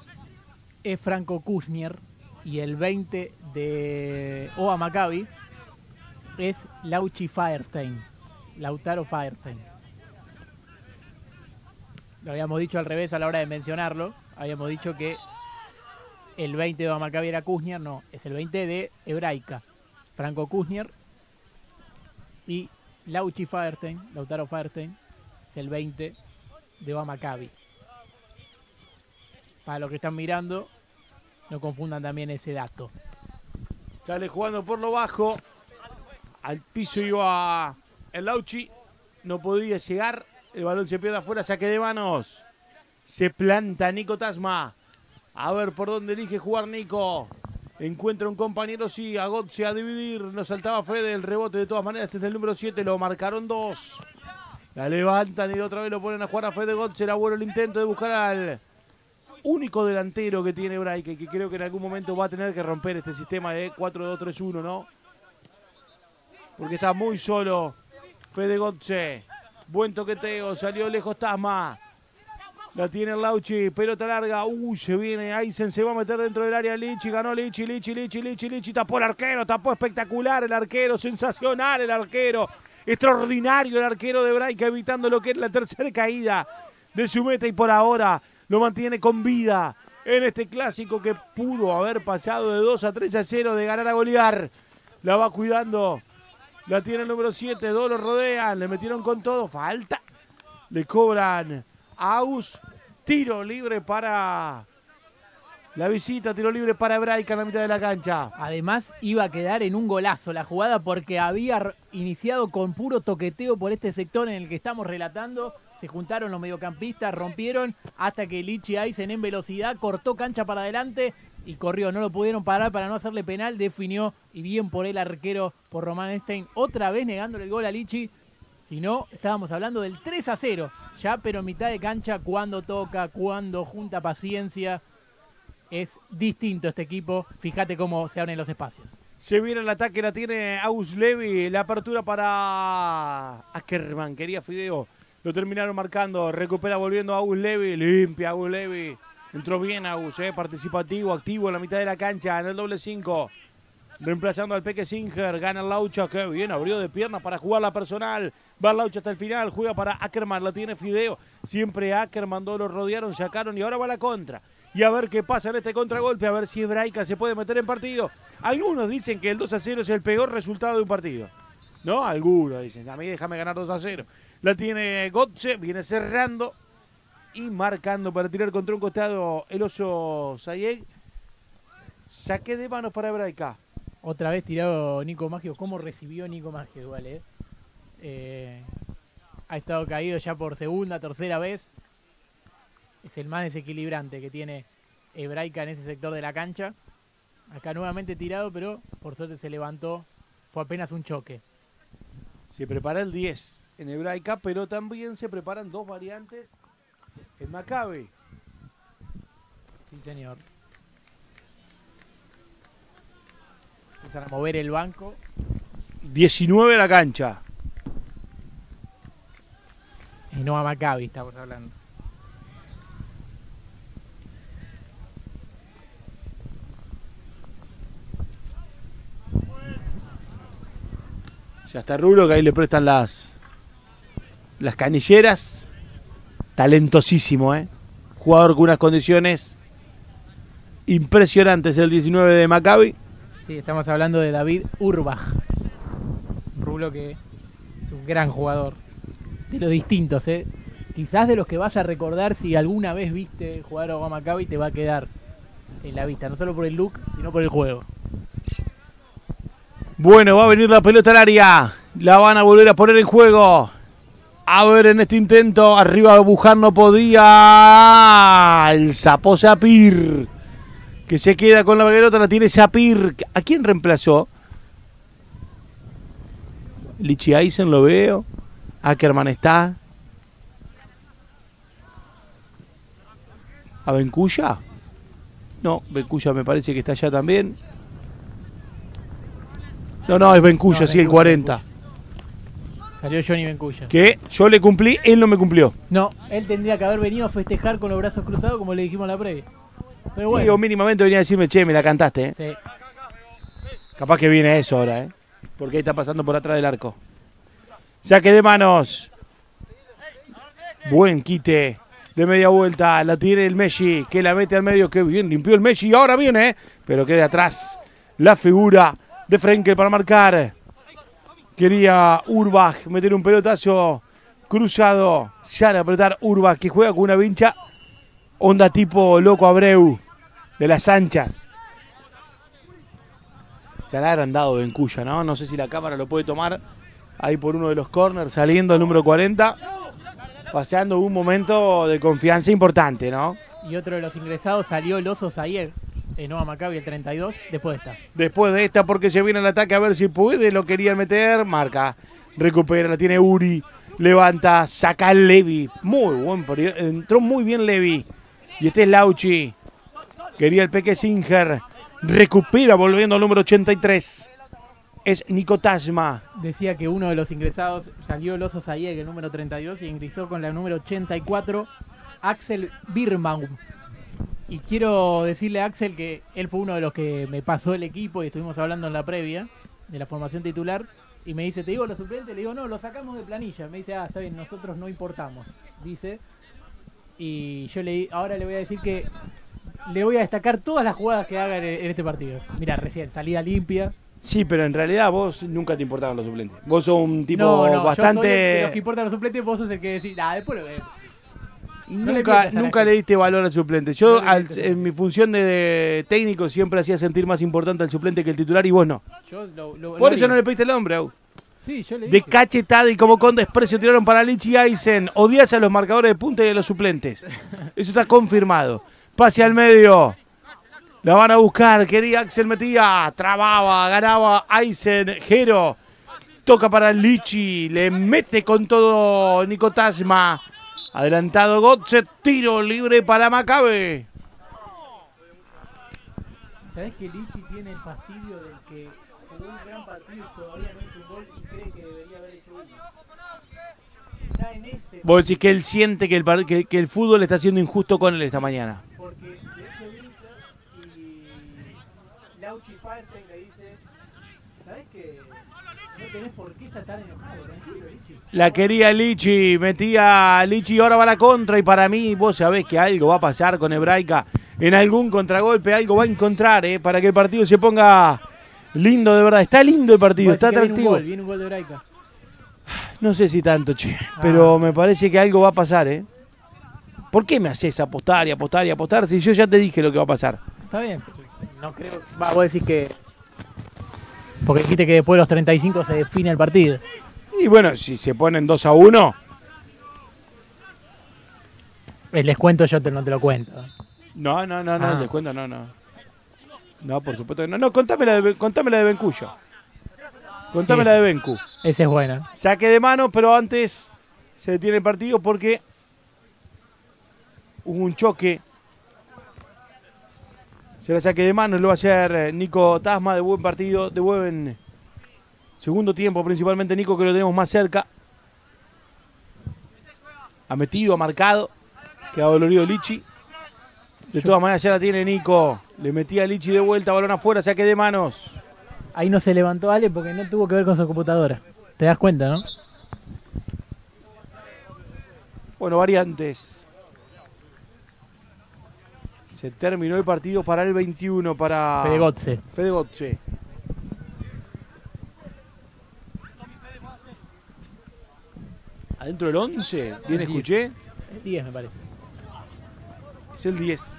es Franco Kushner y el veinte de Oa Maccabi es Lauchi Firestein, Lautaro Firestein. Lo habíamos dicho al revés a la hora de mencionarlo. Habíamos dicho que el veinte de Oa Maccabi era Kushner, no, es el veinte de Hebraica. Franco Kushner y Lauchi Firestein, Lautaro Firestein, es el veinte de Oa Maccabi. Para los que están mirando, no confundan también ese dato. Sale jugando por lo bajo. Al piso iba el Lauchi. No podía llegar. El balón se pierde afuera. Saque de manos. Se planta Nico Tasma. A ver por dónde elige jugar Nico. Encuentra un compañero. Sí, a Gotze a dividir. No saltaba Fede. El rebote de todas maneras es el número siete. Lo marcaron dos. La levantan y otra vez lo ponen a jugar a Fede Gotze. Era bueno el intento de buscar al único delantero que tiene Hebraica, que creo que en algún momento va a tener que romper este sistema de cuatro dos tres uno, ¿no? Porque está muy solo Fede Gotze. Buen toqueteo, salió lejos Tasma. La tiene el Lauchi, pelota larga. Uy, se viene Aysen, se va a meter dentro del área Lichi. Ganó Lichi, Lichi, Lichi, Lichi, Lichi. Tapó el arquero, tapó espectacular el arquero. Sensacional el arquero. Extraordinario el arquero de Hebraica, evitando lo que es la tercera caída de su meta. Y por ahora lo mantiene con vida en este clásico que pudo haber pasado de dos a tres a cero, de ganar a golear. La va cuidando. La tiene el número siete. Dos lo rodean. Le metieron con todo. Falta. Le cobran a Aus. Tiro libre para la visita. Tiro libre para Hebraica en la mitad de la cancha. Además, iba a quedar en un golazo la jugada porque había iniciado con puro toqueteo por este sector en el que estamos relatando. Se juntaron los mediocampistas, rompieron hasta que Lichi Aysen en velocidad cortó cancha para adelante y corrió. No lo pudieron parar para no hacerle penal, definió y bien por el arquero, por Roman Stein, otra vez negándole el gol a Lichi. Si no, estábamos hablando del tres a cero, ya pero en mitad de cancha, cuando toca, cuando junta paciencia, es distinto este equipo. Fíjate cómo se abren los espacios. Se viene el ataque, la tiene Aus Levi, la apertura para Ackerman, quería Fideo. Lo terminaron marcando, recupera volviendo a Agus Levi, limpia Agus Levi. Entró bien Agus, eh, participativo, activo en la mitad de la cancha, en el doble cinco. Reemplazando al Peque Singer, gana el Laucha, que bien, abrió de piernas para jugar la personal. Va el Laucha hasta el final, juega para Ackerman, la tiene Fideo. Siempre Ackerman, dos lo rodearon, sacaron y ahora va la contra. Y a ver qué pasa en este contragolpe, a ver si Hebraica se puede meter en partido. Algunos dicen que el dos a cero es el peor resultado de un partido. No, algunos dicen, a mí déjame ganar dos a cero. La tiene Gotze, viene cerrando y marcando para tirar contra un costado el oso Sayeg. Saque de manos para Hebraica. Otra vez tirado Nico Maggio. ¿Cómo recibió Nico Maggio igual, eh? eh? Ha estado caído ya por segunda, tercera vez. Es el más desequilibrante que tiene Hebraica en ese sector de la cancha. Acá nuevamente tirado, pero por suerte se levantó. Fue apenas un choque. Se prepara el diez en Hebraica, pero también se preparan dos variantes en Maccabi. Sí, señor. Empiezan a mover el banco. diecinueve a la cancha. Y no a Maccabi estamos hablando. Ya está Rulo, que ahí le prestan las las canilleras. Talentosísimo, ¿eh? Jugador con unas condiciones impresionantes, el diecinueve de Maccabi. Sí, estamos hablando de David Urbach. Rulo, que es un gran jugador. De los distintos, ¿eh? Quizás de los que vas a recordar si alguna vez viste jugar a Maccabi, te va a quedar en la vista. No solo por el look, sino por el juego. Bueno, va a venir la pelota al área. La van a volver a poner en juego. A ver en este intento. Arriba Bujar no podía. El Sapo Sapir. Que se queda con la pelota. La tiene Sapir. ¿A quién reemplazó? Lichi Aysen lo veo. Ackerman está. ¿A Bencuya? No, Bencuya me parece que está allá también. No, no, es Bencuya, no, sí, Bencuya, el cuarenta. Bencuya. Salió Johnny Bencuya. Que yo le cumplí, él no me cumplió. No, él tendría que haber venido a festejar con los brazos cruzados como le dijimos en la previa. Pero Sí, bueno. o mínimamente venía a decirme, che, me la cantaste, ¿eh? Sí. Capaz que viene eso ahora, ¿eh? Porque ahí está pasando por atrás del arco. Saque de manos. Buen quite de media vuelta. La tiene el Messi, que la mete al medio. Qué bien limpió el Messi. Y ahora viene, ¿eh? Pero queda atrás la figura de Frenkel para marcar. Quería Urbach meter un pelotazo cruzado. Ya le apretar Urbach, que juega con una vincha. Onda tipo Loco Abreu de las anchas. Se la ha agrandado Bencuya, ¿no? No sé si la cámara lo puede tomar ahí por uno de los corners, saliendo el número cuarenta. Paseando un momento de confianza importante, ¿no? Y otro de los ingresados salió el Oso Zayer, en Nova Maccabi, el treinta y dos, después de esta. Después de esta, porque se viene el ataque a ver si puede, lo querían meter. Marca, recupera, la tiene Uri. Levanta, saca el Levi. Muy buen periodo. Entró muy bien Levi. Y este es Lauchi. Quería el Peque Singer. Recupera volviendo al número ochenta y tres. Es Nico Tasma. Decía que uno de los ingresados salió el Oso Zayer, el número treinta y dos, y ingresó con la número ochenta y cuatro, Axel Birnbaum. Y quiero decirle a Axel que él fue uno de los que me pasó el equipo y estuvimos hablando en la previa de la formación titular. Y me dice, ¿te digo los suplentes? Le digo, no, lo sacamos de planilla. Me dice, ah, está bien, nosotros no importamos. Dice. Y yo le ahora le voy a decir que le voy a destacar todas las jugadas que haga en, en este partido. Mirá, recién, salida limpia. Sí, pero en realidad vos nunca te importaban los suplentes. Vos sos un tipo no, no, bastante... yo soy el de los que importan los suplentes, vos sos el que decís, ah, después lo vemos. No nunca le nunca le diste valor al suplente. Yo, No al, le en mi función de, de técnico, siempre hacía sentir más importante al suplente que el titular y vos no. Yo lo, lo, Por lo eso digo. no le pediste el nombre, Au. Sí, yo le De dije. cachetada y como con desprecio tiraron para Lichi Eisen. Odias a los marcadores de punta y a los suplentes. Eso está confirmado. Pase al medio. La van a buscar. Quería Axel metía. Trababa, ganaba Eisen. Jero. Toca para Lichi. Le mete con todo Nico Tasma. Adelantado Gotze. Tiro libre para Maccabi. ¿Sabés que Lichi tiene el fastidio del que jugó un gran partido y todavía no hizo un gol y cree que debería haber hecho uno? Está en ese. Vos decís que él siente que el, par- que, que el fútbol está siendo injusto con él esta mañana. Porque de hecho Vinca y Lauchi Falten le dice, ¿sabés que no tenés por qué estar tan enojado? Tranquilo, Lichi. La quería Lichi, metía Lichi y ahora va la contra y para mí vos sabés que algo va a pasar con Hebraica. En algún contragolpe algo va a encontrar, ¿eh? Para que el partido se ponga lindo de verdad. Está lindo el partido, está Viene un atractivo. gol, viene un gol de Hebraica. No sé si tanto, che, pero me parece que algo va a pasar, ¿eh? ¿Por qué me haces apostar y apostar y apostar si yo ya te dije lo que va a pasar? Está bien. No creo. Va, vos decís que. Porque dijiste que después de los treinta y cinco se define el partido. Y bueno, si se ponen dos a uno, El descuento yo te, no te lo cuento. no, no, no, no, Ah. les cuento, no, no. No, por supuesto que no. No, contame la de, contame la de Bencuyo. Contame Sí. la de Bencu. Ese es bueno. Saque de mano, pero antes se detiene el partido porque hubo un choque. Se la saque de mano, lo va a hacer eh, Nico Tasma, de buen partido, de buen segundo tiempo, principalmente Nico, que lo tenemos más cerca. Ha metido, ha marcado, que ha dolorido Lichi. De todas maneras ya la tiene Nico. Le metía a Lichi de vuelta, balón afuera, saque de manos. Ahí no se levantó Ale porque no tuvo que ver con su computadora. ¿Te das cuenta, no? Bueno, variantes. Se terminó el partido para el veintiuno, para Fede Gotze. Fede Gotze. Adentro del once, bien diez. escuché, diez me parece. es el diez.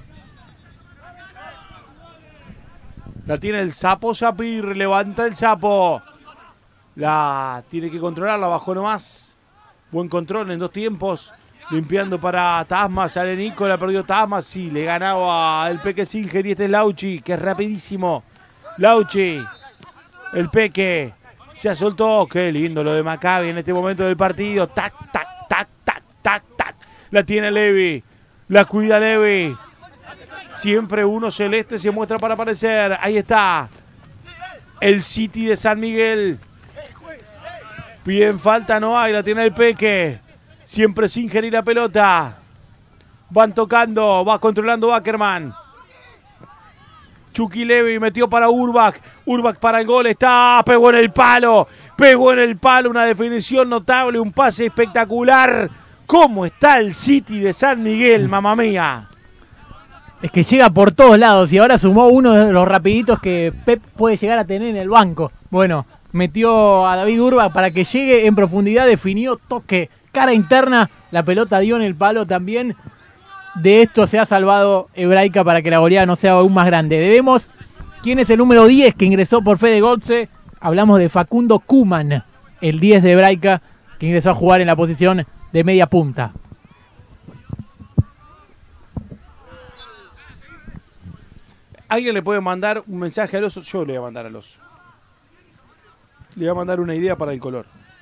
La tiene el Sapo Sapir, levanta el Sapo. La tiene que controlar, la bajó nomás. Buen control en dos tiempos. Limpiando para Tasma, sale Nico, la perdió Tasma. Sí, le ganaba el Peque Singer y este es Lauchi, que es rapidísimo. Lauchi, el Peque, se soltó. Qué lindo lo de Maccabi en este momento del partido. Tac, tac, tac, tac, tac, tac. La tiene Levi, la cuida Levi. Siempre uno celeste se muestra para aparecer. Ahí está. El City de San Miguel. Bien falta, no hay. La tiene el Peque. Siempre sin gerir la pelota. Van tocando, va controlando Ackerman. Chucky Levy metió para Urbach. Urbach para el gol. Está, pegó en el palo. Pegó en el palo. Una definición notable. Un pase espectacular. ¿Cómo está el City de San Miguel, mamá mía? Es que llega por todos lados y ahora sumó uno de los rapiditos que Pep puede llegar a tener en el banco. Bueno, metió a David Urbach para que llegue en profundidad. Definió toque, cara interna. La pelota dio en el palo también. De esto se ha salvado Hebraica para que la goleada no sea aún más grande. Debemos quién es el número diez que ingresó por Fede Gotze. Hablamos de Facundo Kuman, el diez de Hebraica, que ingresó a jugar en la posición de media punta. ¿Alguien le puede mandar un mensaje al oso? Yo le voy a mandar al oso. Le voy a mandar una idea para el color.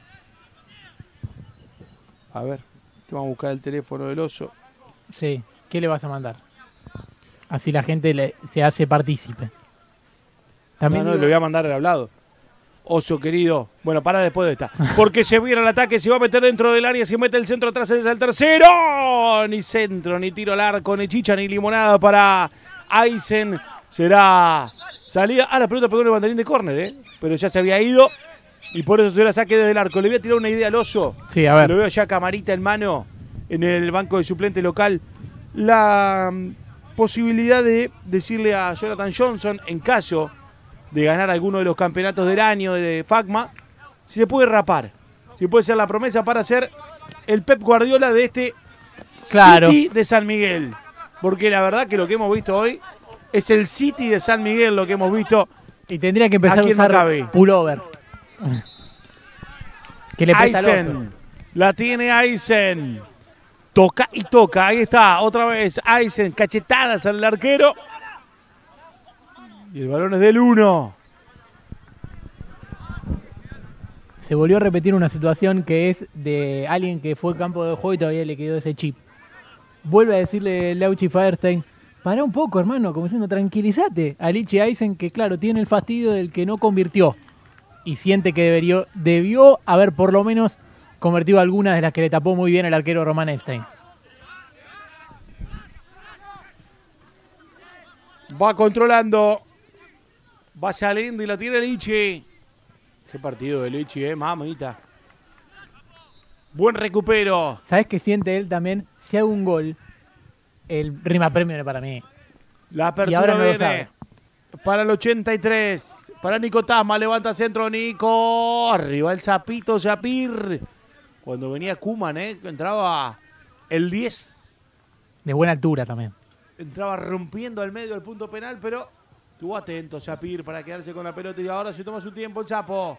A ver, te vamos a buscar el teléfono del oso. Sí, ¿qué le vas a mandar? Así la gente le, se hace partícipe. También no, no, digo... le voy a mandar al hablado. Oso querido. Bueno, para después de esta. Porque se viene el ataque, se va a meter dentro del área, se mete el centro atrás, es el tercero. Ni centro, ni tiro al arco, ni chicha, ni limonada para Eisen. Será salida. Ah, la pelota pegó en el banderín de córner, ¿eh? Pero ya se había ido y por eso se la saque desde el arco. Le voy a tirar una idea al oso. Sí, a ver. Lo veo ya camarita en mano en el banco de suplente local. La posibilidad de decirle a Jonathan Johnson, en caso de ganar alguno de los campeonatos del año de F A C M A, si se puede rapar, si puede ser la promesa para ser el Pep Guardiola de este claro. City de San Miguel. Porque la verdad que lo que hemos visto hoy es el City de San Miguel, lo que hemos visto. Y tendría que empezar a usar no pullover. Que le peta el Eisen, la tiene Eisen. Toca y toca, ahí está, otra vez Eisen, cachetadas al arquero. Y el balón es del uno. Se volvió a repetir una situación que es de alguien que fue campo de juego y todavía le quedó ese chip. Vuelve a decirle Lauchi Faerstein, pará un poco, hermano, como diciendo, tranquilízate. A Lichi Eisen, que claro, tiene el fastidio del que no convirtió. Y siente que debería, debió haber por lo menos convertido algunas de las que le tapó muy bien el arquero Roman Epstein. Va controlando. Va saliendo y la tiene Lichi. Qué partido de Lichi, eh, mamita. Buen recupero. ¿Sabes qué siente él también? Si hago un gol, el rima premio para mí. La apertura ahora no viene para el ochenta y tres. Para Nico Tasma, levanta centro Nico. Arriba el Zapito Yapir. Cuando venía Kuman, eh, entraba el diez. De buena altura también. Entraba rompiendo al medio del punto penal, pero estuvo atento Yapir para quedarse con la pelota y ahora se toma su tiempo el Chapo.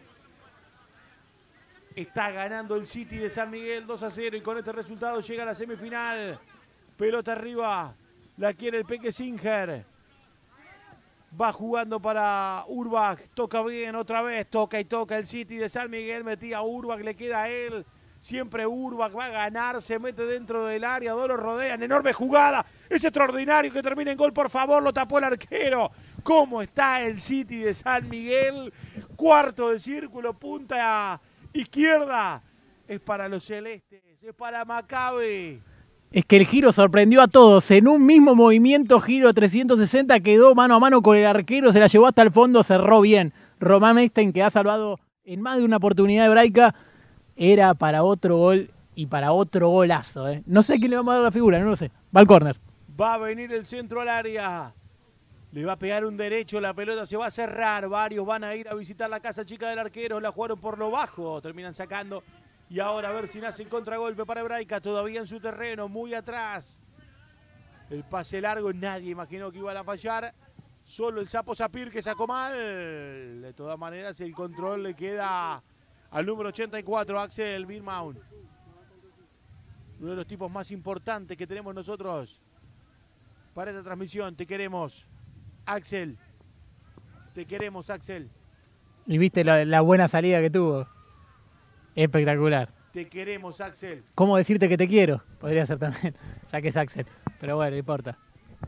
Está ganando el City de San Miguel dos a cero y con este resultado llega a la semifinal. Pelota arriba, la quiere el Peque Singer. Va jugando para Urbach, toca bien otra vez, toca y toca el City de San Miguel, metía a Urbach, le queda a él. Siempre Urbach va a ganar, se mete dentro del área, dos lo rodean, enorme jugada. Es extraordinario que termine en gol, por favor, lo tapó el arquero. ¿Cómo está el City de San Miguel? Cuarto de círculo, punta izquierda. Es para los celestes, es para Maccabi. Es que el giro sorprendió a todos. En un mismo movimiento, giro trescientos sesenta, quedó mano a mano con el arquero, se la llevó hasta el fondo, cerró bien. Román Epstein, que ha salvado en más de una oportunidad hebraica, era para otro gol y para otro golazo. ¿eh? No sé a quién le vamos a dar la figura, no lo sé. Va al córner. Va a venir el centro al área. Le va a pegar un derecho, la pelota se va a cerrar. Varios van a ir a visitar la casa chica del arquero. La jugaron por lo bajo, terminan sacando. Y ahora a ver si nace en contragolpe para Hebraica, todavía en su terreno, muy atrás. El pase largo, nadie imaginó que iban a fallar. Solo el Sapo Zapir que sacó mal. De todas maneras, el control le queda al número ochenta y cuatro, Axel Birmaun. Uno de los tipos más importantes que tenemos nosotros para esta transmisión. Te queremos, Axel. Te queremos, Axel. Y viste la, la buena salida que tuvo. Espectacular. Te queremos, Axel. ¿Cómo decirte que te quiero? Podría ser también, ya que es Axel. Pero bueno, no importa.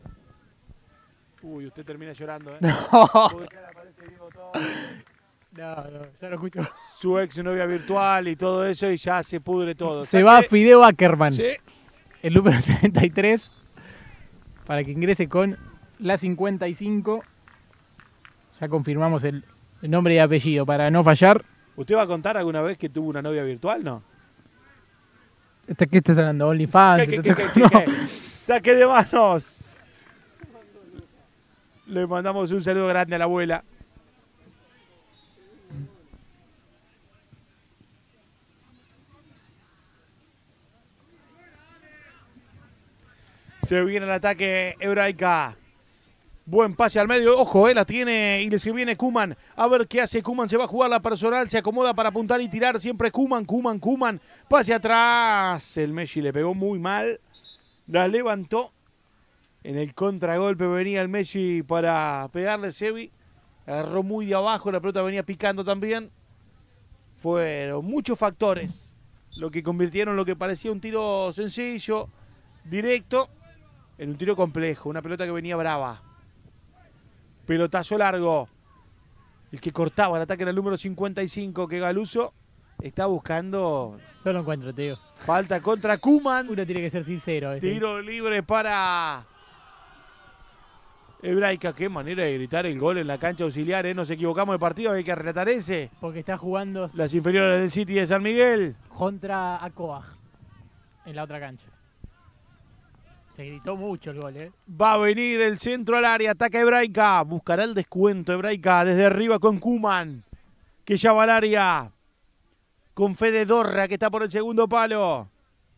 Uy, usted termina llorando, ¿eh? No. No, no, ya lo escucho. Su ex novia virtual y todo eso y ya se pudre todo. Se va Fideo Ackerman. Sí. el número treinta y tres para que ingrese con la cincuenta y cinco. Ya confirmamos el, el nombre y apellido para no fallar. ¿Usted va a contar alguna vez que tuvo una novia virtual, no? Este, ¿Qué estás hablando? ¿OnlyFans? ¿Qué, qué, qué, qué, qué, qué? ¡Saque de manos! Le mandamos un saludo grande a la abuela. Se viene el ataque Hebraica. Buen pase al medio. Ojo, eh, la tiene y se viene Koeman. A ver qué hace Koeman. Se va a jugar la personal. Se acomoda para apuntar y tirar. Siempre Koeman, Koeman, Koeman. Pase atrás. El Messi le pegó muy mal. La levantó. En el contragolpe venía el Messi para pegarle Sevi. Agarró muy de abajo. La pelota venía picando también. Fueron muchos factores lo que convirtieron lo que parecía un tiro sencillo, directo, en un tiro complejo. Una pelota que venía brava. Pelotazo largo. El que cortaba el ataque era el número cincuenta y cinco, que Galuso está buscando. No lo encuentro, te digo. Falta contra Koeman. Uno tiene que ser sincero. Este. Tiro libre para Hebraica. Qué manera de gritar el gol en la cancha auxiliar, ¿eh? Nos equivocamos de partido, hay que relatar ese. Porque está jugando Las inferiores del City de San Miguel. contra Acoag en la otra cancha. Se gritó mucho el gol, ¿eh? Va a venir el centro al área, ataca Hebraica. Buscará el descuento Hebraica desde arriba con Koeman, que ya va al área. Con Fede Dorra, que está por el segundo palo.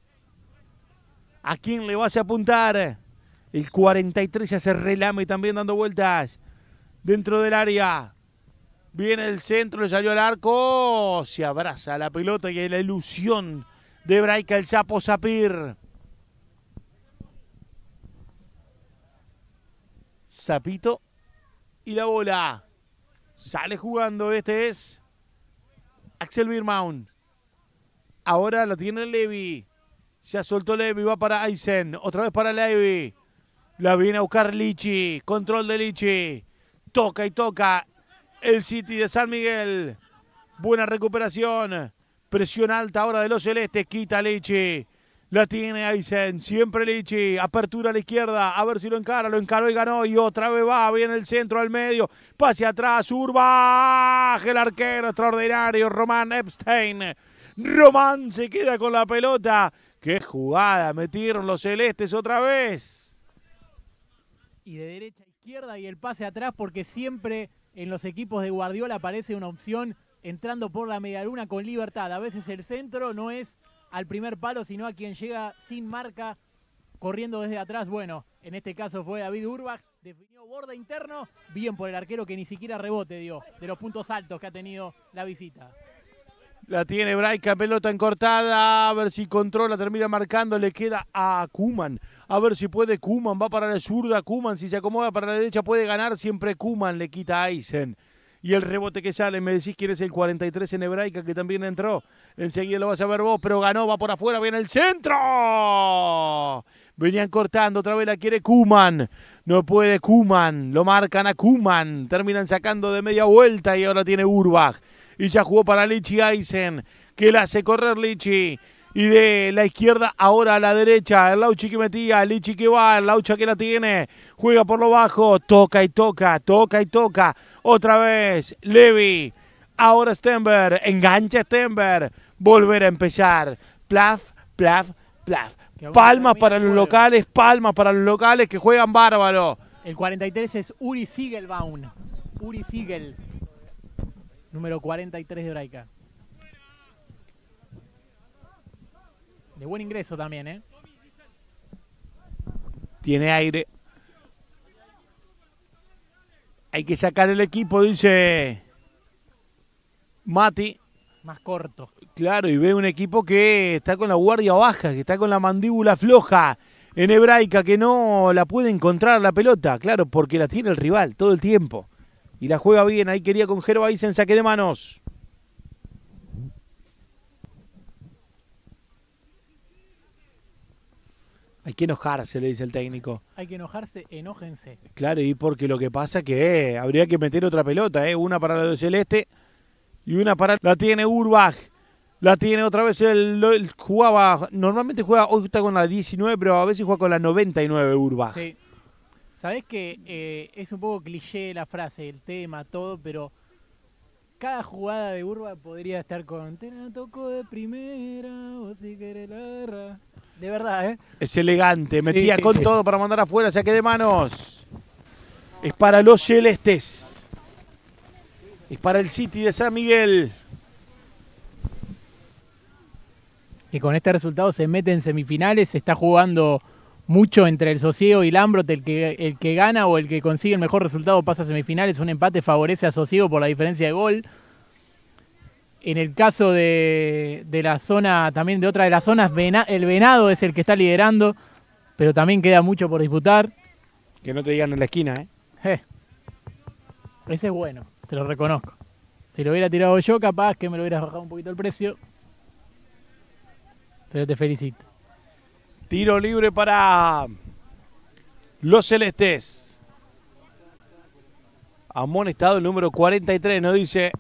¿A quién le vas a apuntar? El cuarenta y tres ya se relame también dando vueltas dentro del área. Viene el centro, le salió al arco. Se abraza la pelota y hay la ilusión de Hebraica, el Sapo Sapir. Zapito y la bola. Sale jugando, este es Axel Birmaun. Ahora la tiene Levi. Ya soltó Levi, va para Eisen. Otra vez para Levi. La viene a buscar Lichi. Control de Lichi. Toca y toca el City de San Miguel. Buena recuperación. Presión alta ahora de los celestes. Quita Lichi. La tiene Eisen, siempre Lichi, apertura a la izquierda, a ver si lo encara, lo encaró y ganó, y otra vez va, viene el centro al medio, pase atrás, Urbach, el arquero extraordinario, Román Epstein. Román se queda con la pelota. ¡Qué jugada! Metieron los celestes otra vez. Y de derecha a izquierda y el pase atrás, porque siempre en los equipos de Guardiola aparece una opción entrando por la medialuna con libertad. A veces el centro no es al primer palo, sino a quien llega sin marca, corriendo desde atrás. Bueno, en este caso fue David Urbach, definió borde interno, bien por el arquero que ni siquiera rebote dio, de los puntos altos que ha tenido la visita. La tiene Hebraica, pelota encortada, a ver si controla, termina marcando, le queda a Koeman. A ver si puede Koeman, va para la zurda, Koeman, si se acomoda para la derecha puede ganar, siempre Koeman, le quita a Eisen. Y el rebote que sale, me decís quién es el cuarenta y tres en Hebraica, que también entró. Enseguida lo vas a ver vos, pero ganó, va por afuera, viene el centro. Venían cortando, otra vez la quiere Koeman. No puede Koeman, lo marcan a Koeman. Terminan sacando de media vuelta y ahora tiene Urbach. Y ya jugó para Lichi Eisen, que la hace correr Lichi. Y de la izquierda ahora a la derecha, el Lauchi que metía, Lichi que va, el Laucha que la tiene, juega por lo bajo, toca y toca, toca y toca, otra vez, Levi, ahora Stenberg, engancha Stenberg, volver a empezar, plaf, plaf, plaf, palmas para los locales, palmas para los locales que juegan bárbaro. El cuarenta y tres es Uri Siegelbaum, Uri Siegel, número cuarenta y tres de Hebraica. De buen ingreso también, ¿eh? Tiene aire. Hay que sacar el equipo, dice Mati. Más corto. Claro, y ve un equipo que está con la guardia baja, que está con la mandíbula floja en Hebraica, que no la puede encontrar la pelota. Claro, porque la tiene el rival todo el tiempo. Y la juega bien. Ahí quería con Jero Eisen, saque de manos. Hay que enojarse, le dice el técnico. Hay que enojarse, enójense. Claro, y porque lo que pasa que eh, habría que meter otra pelota, eh, una para la de Celeste y una para... La tiene Urbach, La tiene otra vez, el, el jugaba, normalmente juega, hoy está con la diecinueve, pero a veces juega con la noventa y nueve Urbach. Sí. Sabés que eh, es un poco cliché la frase, el tema, todo, pero cada jugada de Urbach podría estar con te la tocó de primera o si querés la agarra. De verdad, ¿eh? Es elegante, metía Sí, con sí. todo para mandar afuera, saque de manos. Es para los celestes. Es para el City de San Miguel. Que con este resultado se mete en semifinales, se está jugando mucho entre el Sosiego y Lambrot, el que, el que gana o el que consigue el mejor resultado pasa a semifinales, un empate favorece a Sosiego por la diferencia de gol. En el caso de, de la zona, también de otra de las zonas, Vena- el Venado es el que está liderando, pero también queda mucho por disputar. Que no te digan en la esquina, ¿eh? Eh, ese es bueno, te lo reconozco. Si lo hubiera tirado yo, capaz que me lo hubieras bajado un poquito el precio. Pero te felicito. Tiro libre para los celestes. Amonestado el número cuarenta y tres, nos dice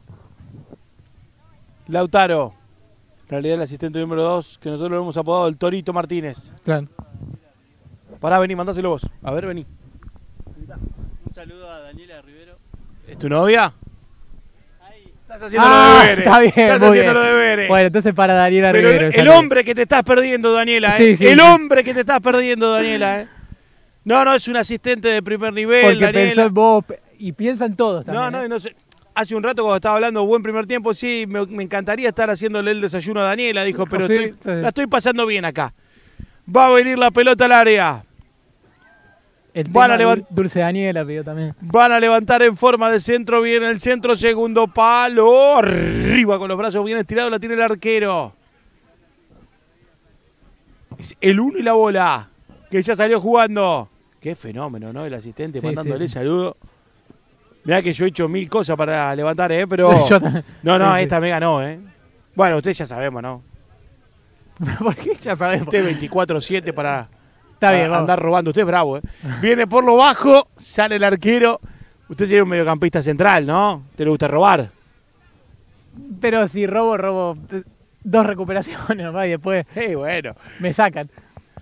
Lautaro. En realidad el asistente número dos, que nosotros lo hemos apodado el Torito Martínez. Claro. Pará, vení, mandáselo vos. A ver, vení. Un saludo a Daniela Rivero. ¿Es tu novia? Estás haciendo Ah, los deberes. está bien, Estás muy haciendo bien. los deberes. Bueno, entonces para Daniela Pero Rivero. el, el saludo. hombre que te estás perdiendo, Daniela, ¿eh? Sí, sí, el sí. hombre que te estás perdiendo, Daniela, ¿eh? No, no, es un asistente de primer nivel, Porque Daniela. pensó en vos y piensan todos también. No, no, ¿eh? y no sé. Hace un rato cuando estaba hablando buen primer tiempo, sí, me, me encantaría estar haciéndole el desayuno a Daniela, dijo, pero Sí, estoy- sí. la estoy pasando bien acá. Va a venir la pelota al área. El Van a tema levant- Dul- Dulce Daniela pidió también. Van a levantar en forma de centro, viene el centro, segundo palo, arriba con los brazos bien estirados, la tiene el arquero. Es el uno y la bola, que ya salió jugando. Qué fenómeno, ¿no? El asistente Sí, mandándole sí, sí. saludo. Mirá que yo he hecho mil cosas para levantar, ¿eh? Pero... Yo también. No, no, Sí, sí. esta me ganó, ¿eh? Bueno, ustedes ya sabemos, ¿no? ¿Por qué? Ya sabemos. Usted veinticuatro siete para, Está para bien, vamos. andar robando. Usted es bravo, ¿eh? Viene por lo bajo, sale el arquero. Usted sería un mediocampista central, ¿no? ¿Te le gusta robar? Pero si robo, robo eh, dos recuperaciones nomás y después Eh, bueno. me sacan.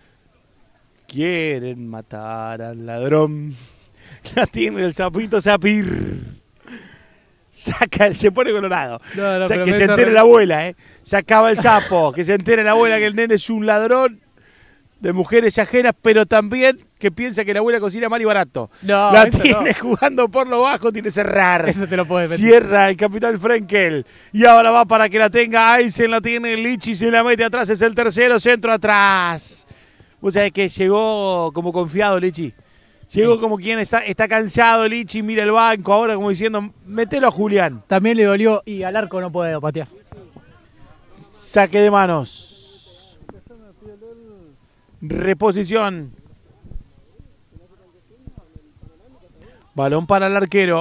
Quieren matar al ladrón. La tiene el sapito Sapir. Saca, el- se pone colorado. No, no, O sea, pero que me se hizo entere re- la abuela, ¿eh? Sacaba el sapo. Que se entere la abuela que el nene es un ladrón de mujeres ajenas, pero también que piensa que la abuela cocina mal y barato. No, la eso tiene no. jugando por lo bajo, tiene que cerrar. Eso te lo puedes meter. Cierra el capitán Frenkel. Y ahora va para que la tenga Aysen, la tiene Lichi, se la mete atrás, es el tercero, centro atrás. Vos sabés que llegó como confiado Lichi. Llegó como quien está, está cansado Lichi, mira el banco ahora como diciendo, metelo a Julián. También le dolió y al arco no puede patear. Saque de manos. Reposición. Balón para el arquero.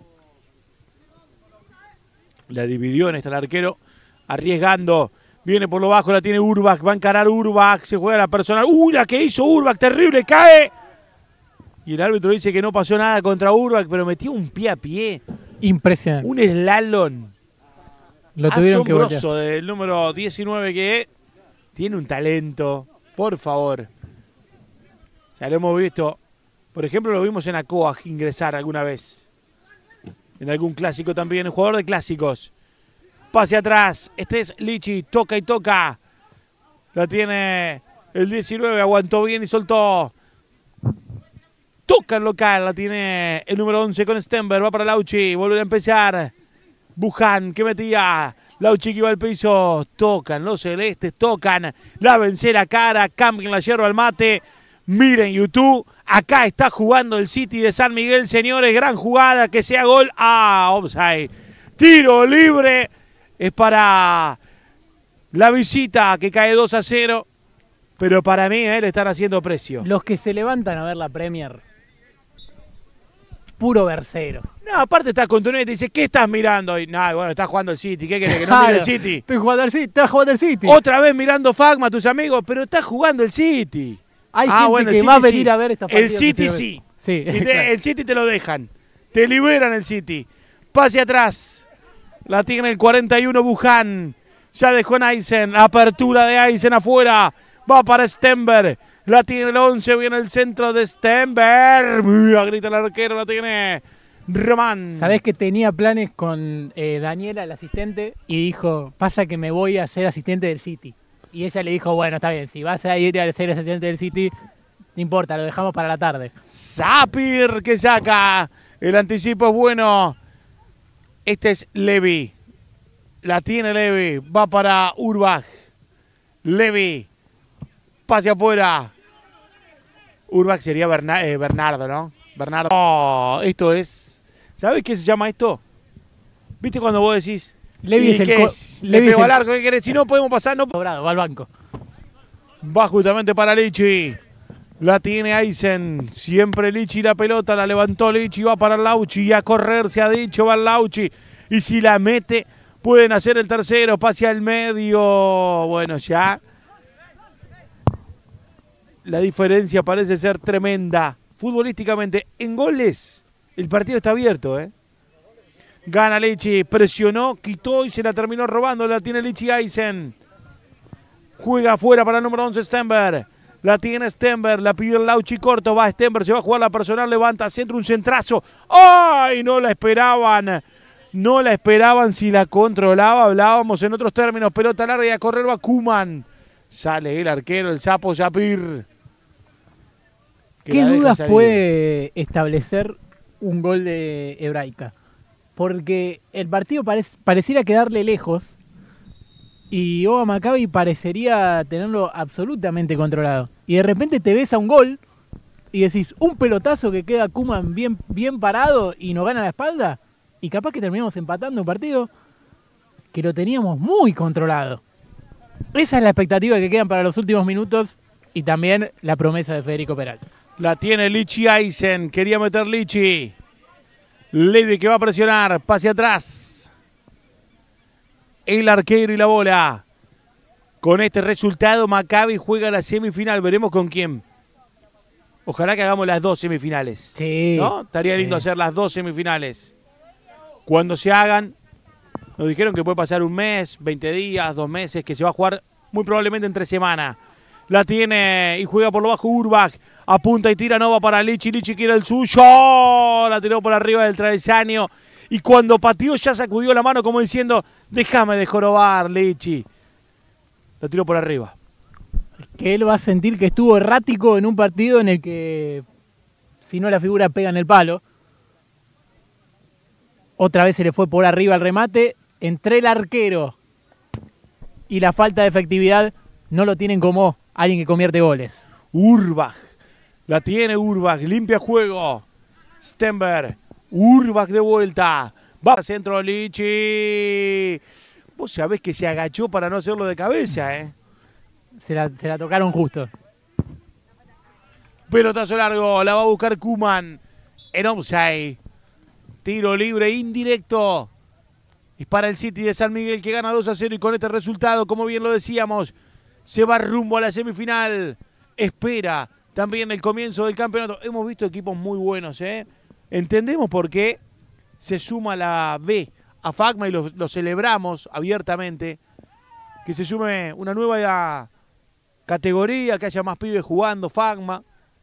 La dividió en esta el arquero. Arriesgando. Viene por lo bajo, la tiene Urbach. Va a encarar Urbach. Se juega la personal. ¡Uy, la que hizo Urbach! Terrible, cae. Y el árbitro dice que no pasó nada contra Urbach, pero metió un pie a pie. Impresionante. Un slalom. Lo tuvieron que voltear. Asombroso del número diecinueve que tiene un talento, por favor. Ya lo hemos visto. Por ejemplo, lo vimos en Acoag ingresar alguna vez. En algún clásico también, un jugador de clásicos. Pase atrás, este es Lichi, toca y toca. La tiene el diecinueve, aguantó bien y soltó. Toca el local, la tiene el número once con Stenberg, va para Lauchi, vuelve a empezar. Buján, que metía. Lauchi que iba al piso. Tocan los celestes, tocan. La vencera cara, cambian la yerba al mate. Miren YouTube, acá está jugando el City de San Miguel, señores. Gran jugada, que sea gol. Ah, offside. Tiro libre. Es para la visita que cae dos a cero. Pero para mí, eh, le están haciendo precio. Los que se levantan a ver la Premier, puro versero. No, aparte estás con tu novia y te dice, ¿qué estás mirando hoy? No, bueno, estás jugando el City. ¿Qué querés? Que no mire el Claro, City. Estoy jugando al City, estás jugando al City. Otra vez mirando Fagma, tus amigos, pero estás jugando el City. Hay Ah, gente bueno, el que City va a venir sí. a ver estos El partidos. City que se sí. Sí, Si te- claro. el City te lo dejan. Te liberan el City. Pase atrás. La tiene el cuarenta y uno Buján. Ya dejó en Eisen. Apertura de Eisen afuera. Va para Stenberg. La tiene el once. Viene el centro de Stenberg. Mira, grita el arquero. La tiene Román. Sabés que tenía planes con eh, Daniela, el asistente, y dijo, pasa que me voy a ser asistente del City. Y ella le dijo, bueno, está bien, si vas a ir a ser asistente del City, no importa, lo dejamos para la tarde. Sapir que saca. El anticipo es bueno. Este es Levy. La tiene Levy. Va para Urbach. Levy. Pase afuera. Urbach sería Berna eh, Bernardo, ¿no? Bernardo. Oh, esto es... ¿Sabes qué se llama esto? ¿Viste cuando vos decís... Levy es el ¿qué es? Le pego al arco, ¿qué querés? Si no podemos pasar, no... Cobrado, va al banco. Va justamente para Lichi. La tiene Eisen. Siempre Lichi la pelota. La levantó Lichi. Va para Lauchi. Y a correr se ha dicho. Va Lauchi. Y si la mete, pueden hacer el tercero. Pase al medio. Bueno, ya. La diferencia parece ser tremenda. Futbolísticamente, en goles, el partido está abierto, ¿eh? Gana Lichi. Presionó, quitó y se la terminó robando. La tiene Lichi Eisen. Juega afuera para el número once Stenberg. La tiene Stenberg, la pide el Lauchi corto. Va Stenberg, se va a jugar la personal. Levanta centro, un centrazo. ¡Ay! No la esperaban. No la esperaban si la controlaba. Hablábamos en otros términos. Pelota larga y a correr va Koeman. Sale el arquero, el sapo Sapir. ¿Qué dudas puede establecer un gol de Hebraica? Porque el partido parece, pareciera quedarle lejos. Y Oba Maccabi parecería tenerlo absolutamente controlado. Y de repente te ves a un gol y decís, un pelotazo que queda Koeman bien, bien parado y nos gana la espalda. Y capaz que terminamos empatando un partido que lo teníamos muy controlado. Esa es la expectativa que quedan para los últimos minutos y también la promesa de Federico Peralta. La tiene Lichi Eisen. Quería meter Lichi. Levy que va a presionar. Pase atrás. El arquero y la bola. Con este resultado, Maccabi juega la semifinal. Veremos con quién. Ojalá que hagamos las dos semifinales. Sí. ¿No? Estaría lindo sí. hacer las dos semifinales. Cuando se hagan, nos dijeron que puede pasar un mes, veinte días, dos meses, que se va a jugar muy probablemente entre semana. La tiene y juega por lo bajo Urbach. Apunta y tira, no va para Lichi. Lichi quiere el suyo. La tiró por arriba del travesaño. Y cuando pateó ya sacudió la mano como diciendo, déjame de jorobar, Lichi. La tiró por arriba. Que él va a sentir que estuvo errático en un partido en el que, si no la figura pega en el palo. Otra vez se le fue por arriba el remate. Entre el arquero y la falta de efectividad no lo tienen como alguien que convierte goles. Urbach. La tiene Urbach. Limpia juego. Stenberg. Urbach de vuelta. Va al centro Lichi. Vos sabés que se agachó para no hacerlo de cabeza, ¿eh? Se la, se la tocaron justo. Pelotazo largo. La va a buscar Koeman. En offside. Tiro libre indirecto. Es para el City de San Miguel que gana dos a cero y con este resultado, como bien lo decíamos, se va rumbo a la semifinal. Espera también el comienzo del campeonato. Hemos visto equipos muy buenos, ¿eh? Entendemos por qué se suma la B a Fagma y lo, lo celebramos abiertamente. Que se sume una nueva categoría, que haya más pibes jugando Fagma.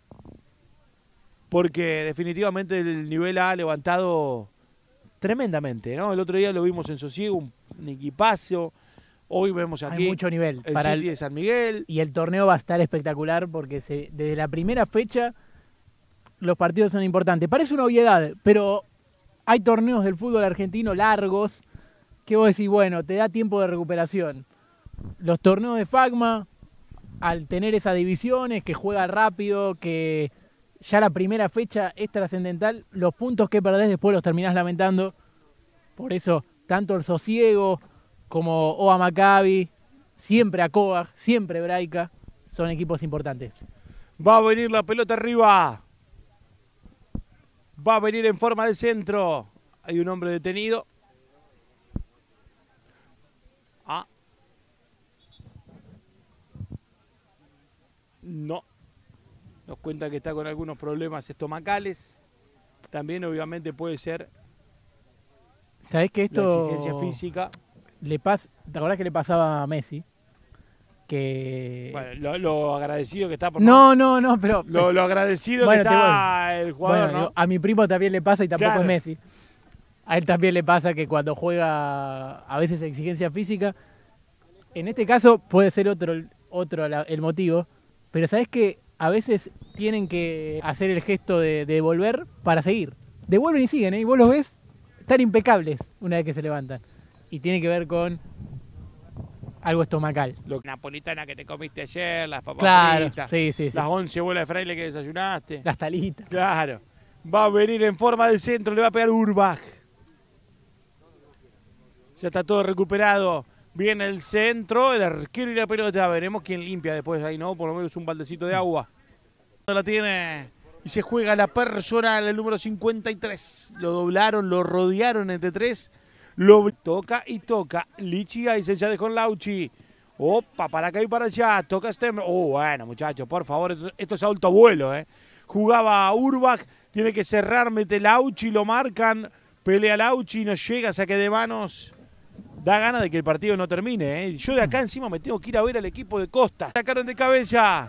Porque definitivamente el nivel ha levantado tremendamente, ¿no? El otro día lo vimos en Sosiego, un, un equipazo. Hoy vemos aquí hay mucho nivel el para City el, de San Miguel. Y el torneo va a estar espectacular porque se, desde la primera fecha los partidos son importantes. Parece una obviedad, pero hay torneos del fútbol argentino largos que vos decís, bueno, te da tiempo de recuperación. Los torneos de Fagma, al tener esas divisiones, que juega rápido, que ya la primera fecha es trascendental, los puntos que perdés después los terminás lamentando. Por eso, tanto el Sosiego como Oba Maccabi, siempre Acoa, siempre Hebraica, son equipos importantes. Va a venir la pelota arriba. Va a venir en forma de centro. Hay un hombre detenido. Ah. No. Nos cuenta que está con algunos problemas estomacales. También obviamente puede ser ¿Sabés que esto, la exigencia física. le pas, ¿te acordás que le pasaba a Messi? Que... Bueno, lo, lo agradecido que está por... No, no, no, pero... Lo, lo agradecido Bueno, que te está voy. el jugador, Bueno, ¿no? digo, a mi primo también le pasa y tampoco Claro. es Messi. A él también le pasa que cuando juega a veces exigencia física, en este caso puede ser otro, otro la- el motivo, pero sabes que a veces tienen que hacer el gesto de, de devolver para seguir. Devuelven y siguen, ¿eh? Y vos los ves, están impecables una vez que se levantan. Y tiene que ver con algo estomacal. Lo napolitana que te comiste ayer, las papas Claro, fritas, sí, sí, sí. las once bolas de fraile que desayunaste. Las talitas. Claro. Va a venir en forma de centro, le va a pegar Urbach. Ya está todo recuperado. Viene el centro, el arquero y la pelota. Veremos quién limpia después ahí, ¿no? Por lo menos un baldecito de agua. La tiene y se juega la personal, el número cincuenta y tres. Lo doblaron, lo rodearon entre tres. Lo toca y toca. Lichi ahí se ya dejó en Lauchi. Opa, para acá y para allá. Toca Stem. Oh, bueno, muchachos, por favor, esto, esto es alto vuelo, ¿eh? Jugaba Urbach, tiene que cerrar, mete Lauchi, lo marcan. Pelea Lauchi, no llega, saque de manos. Da ganas de que el partido no termine, ¿eh? Yo de acá encima me tengo que ir a ver al equipo de Costa. Sacaron de cabeza.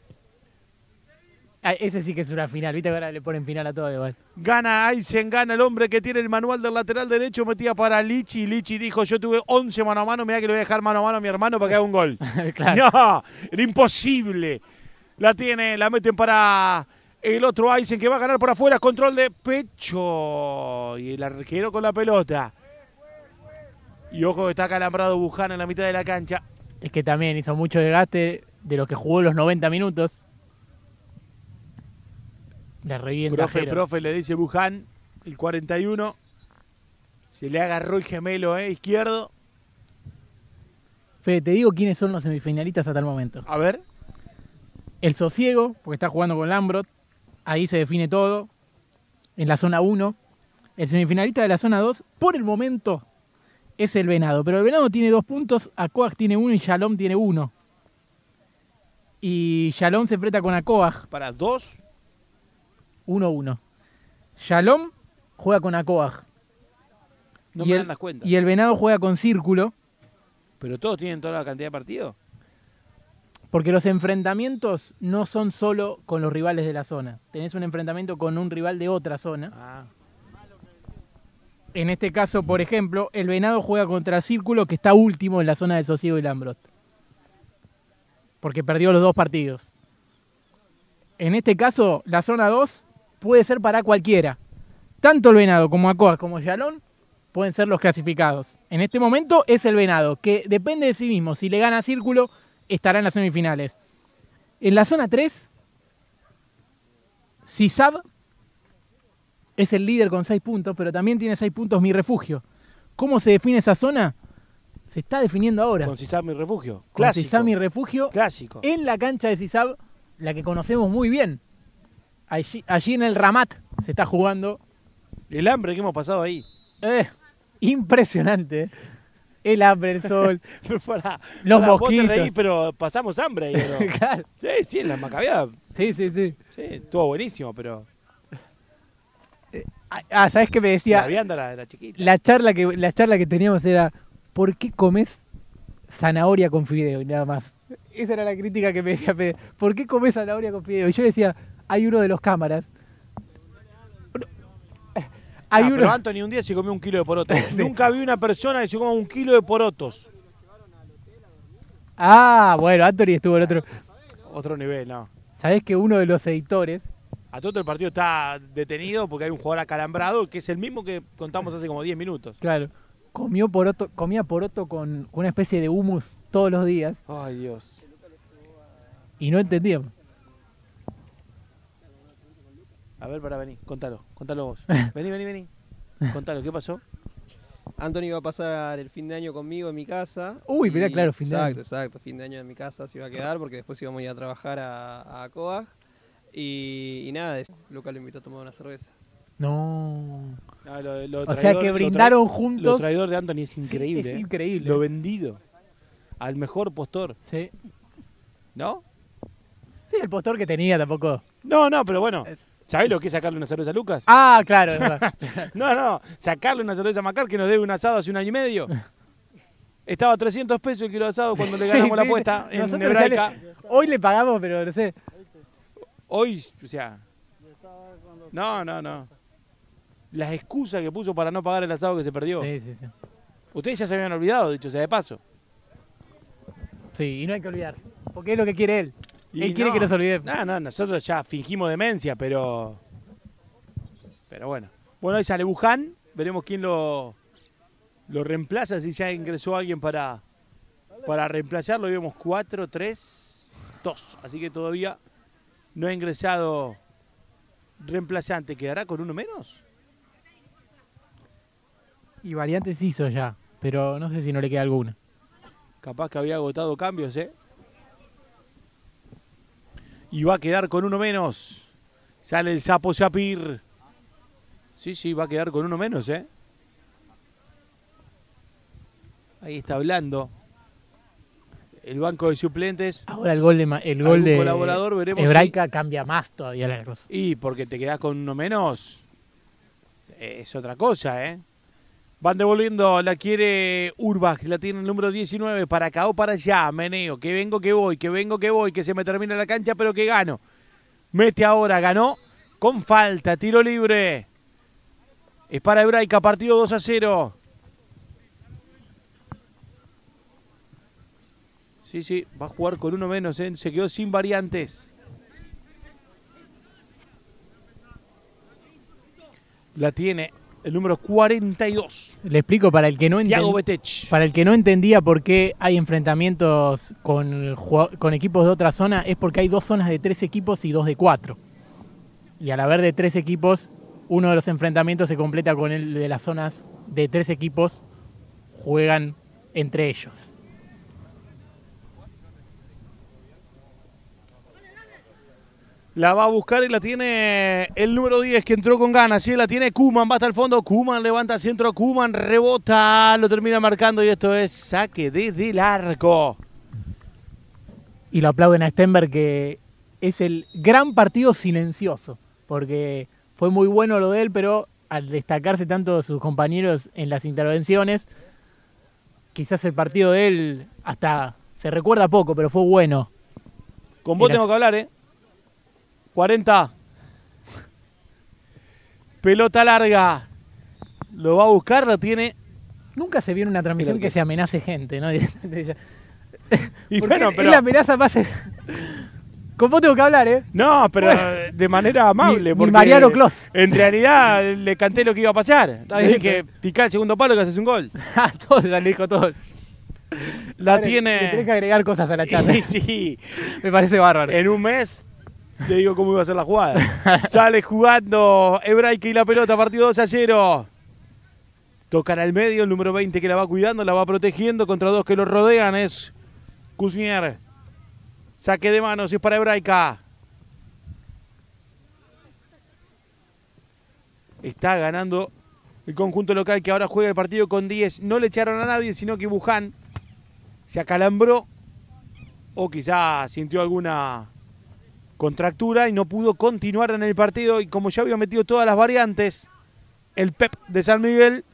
Ah, ese sí que es una final, viste que ahora le ponen final a todo igual. Gana Aysen, gana el hombre que tiene el manual del lateral derecho, metía para Lichi. Lichi dijo, yo tuve once mano a mano, mirá que le voy a dejar mano a mano a mi hermano para que haga un gol. Claro. No, era imposible. La tiene, la meten para el otro Aysen que va a ganar por afuera, control de pecho. Y el arquero con la pelota. Y ojo que está acalambrado Buján en la mitad de la cancha. Es que también hizo mucho desgaste de lo que jugó los noventa minutos. Le revienta Profe, Jero. profe, le dice Buján, el cuarenta y uno. Se le agarró el gemelo, ¿eh? Izquierdo. Fede, te digo quiénes son los semifinalistas hasta el momento. A ver. El Sosiego, porque está jugando con Lambrot. Ahí se define todo. En la zona uno. El semifinalista de la zona dos, por el momento, es el Venado. Pero el Venado tiene dos puntos, Acoag tiene uno y Shalom tiene uno. Y Shalom se enfrenta con Acoag. Para dos. uno uno. Shalom juega con Acoag. No y, me el, dan las cuentas. y el Venado juega con Círculo. Pero todos tienen toda la cantidad de partidos. Porque los enfrentamientos no son solo con los rivales de la zona. Tenés un enfrentamiento con un rival de otra zona. Ah. En este caso, por ejemplo, el Venado juega contra Círculo, que está último en la zona del Sosiego y Lambrot. Porque perdió los dos partidos. En este caso, la zona dos puede ser para cualquiera. Tanto el Venado como Acoa como Shalom pueden ser los clasificados. En este momento es el Venado, que depende de sí mismo. Si le gana a Círculo, estará en las semifinales. En la zona tres, Sisab es el líder con seis puntos, pero también tiene seis puntos Mi Refugio. ¿Cómo se define esa zona? Se está definiendo ahora. Con Sisab Mi Refugio. Con Clásico. Sisab Mi Refugio. Clásico. En la cancha de Sisab, la que conocemos muy bien. Allí, allí en el Ramat se está jugando. El hambre que hemos pasado ahí. Eh, impresionante. El hambre, el sol, Pero pará, los pará, vos te mosquitos. reís, pero pasamos hambre ahí, ¿o no? Claro. Sí, sí, en la Macabeada. Sí, sí, sí. Sí, estuvo buenísimo, pero Ah, ¿sabés qué me la decía? vianda era, era chiquita. La charla, que, la charla que teníamos era, ¿por qué comes zanahoria con fideo? Y nada más. Esa era la crítica que me decía Fede. ¿Por qué comes zanahoria con fideo? Y yo decía, hay uno de los cámaras. Hay Ah, uno... pero Anthony un día se comió un kilo de porotos. Sí. Nunca vi una persona que se coma un kilo de porotos. Ah, bueno, Anthony estuvo en otro... Otro nivel, no. ¿Sabés que uno de los editores... A todo el partido está detenido porque hay un jugador acalambrado que es el mismo que contamos hace como diez minutos. Claro, comió poroto, comía poroto con, con una especie de hummus todos los días Ay, Dios. y no entendíamos. A ver, para venir, contalo, contalo vos. Vení, vení, vení. Contalo, ¿qué pasó? Anthony iba a pasar el fin de año conmigo en mi casa. Uy, mirá, y- claro, fin de exacto, año. Exacto, fin de año en mi casa se iba a quedar porque después íbamos a ir a trabajar a, a Coag. Y, y nada, Luca lo invitó a tomar una cerveza. No. Ah, lo- lo O traidor- sea que lo brindaron tra- juntos. Lo traidor de Anthony es increíble. Sí, es ¿eh? increíble. Lo vendido. Al mejor postor. Sí. ¿No? Sí, el postor que tenía tampoco. No, no, pero bueno. ¿Sabés lo que es sacarle una cerveza a Lucas? Ah, claro, es verdad. No, no. Sacarle una cerveza a Macar que nos debe un asado hace un año y medio. Estaba a trescientos pesos el kilo de asado cuando le ganamos la apuesta en Nosotros Hebraica. ya le- hoy le pagamos, pero no sé. Hoy, o sea... No, no, no. Las excusas que puso para no pagar el asado que se perdió. Sí, sí, sí. Ustedes ya se habían olvidado, dicho sea de paso. Sí, y no hay que olvidarse. Porque es lo que quiere él. Y él quiere no, que nos olvidemos. No, no, nosotros ya fingimos demencia, pero... Pero bueno. Bueno, ahí sale Buján. Veremos quién lo, lo reemplaza, si ya ingresó alguien para, para reemplazarlo. Y vemos cuatro, tres, dos. Así que todavía no ha ingresado reemplazante. ¿Quedará con uno menos? Y variantes hizo ya, pero no sé si no le queda alguna. Capaz que había agotado cambios, ¿eh? Y va a quedar con uno menos. Sale el Sapo Sapir. Sí, sí, va a quedar con uno menos, ¿eh? Ahí está hablando el banco de suplentes. Ahora el gol de Ma- el gol Algún de colaborador, veremos Hebraica cambia más todavía la cosa. Y porque te quedás con uno menos, eh, es otra cosa, ¿eh? Van devolviendo, la quiere Urbach, la tiene el número diecinueve, para acá o para allá, meneo, que vengo, que voy, que vengo, que voy, que se me termina la cancha, pero que gano. Mete ahora, ganó con falta, tiro libre. Es para Hebraica, partido dos a cero. Sí, sí, va a jugar con uno menos, ¿eh? Se quedó sin variantes. La tiene el número cuarenta y dos. Le explico para el que no Thiago enten- Betech. para el que no entendía por qué hay enfrentamientos con, jugado- con equipos de otra zona, es porque hay dos zonas de tres equipos y dos de cuatro. Y al haber de tres equipos, uno de los enfrentamientos se completa con el de las zonas de tres equipos, juegan entre ellos. La va a buscar y la tiene el número diez que entró con ganas. Sí, la tiene Koeman, va hasta el fondo. Koeman levanta centro. Koeman rebota, lo termina marcando y esto es saque desde el arco. Y lo aplauden a Stenberg, que es el gran partido silencioso, porque fue muy bueno lo de él, pero al destacarse tanto sus compañeros en las intervenciones, quizás el partido de él hasta se recuerda poco, pero fue bueno. Con vos Era- tengo que hablar, ¿eh? cuarenta. Pelota larga. Lo va a buscar, la tiene. Nunca se vio en una transmisión que se amenace gente, ¿no? Y Porque bueno, es pero. la amenaza más... Con vos tengo que hablar, ¿eh? No, pero Bueno. de manera amable. Ni- ni porque Mariano Clos. En realidad le canté lo que iba a pasar. Está Le bien, dije, picar el segundo palo que haces un gol. Todos, ya le dijo todos. La Ahora, tiene. le tenés que agregar cosas a la charla. Sí, sí. Me parece bárbaro. En un mes te digo cómo iba a ser la jugada. Sale jugando Hebraica y la pelota, partido dos a cero. Tocan al medio, el número veinte que la va cuidando, la va protegiendo contra dos que lo rodean. Es Kuznier. Saque de manos y es para Hebraica. Está ganando el conjunto local que ahora juega el partido con diez. No le echaron a nadie, sino que Buján se acalambró o quizá sintió alguna contractura y no pudo continuar en el partido. Y como ya había metido todas las variantes, el Pep de San Miguel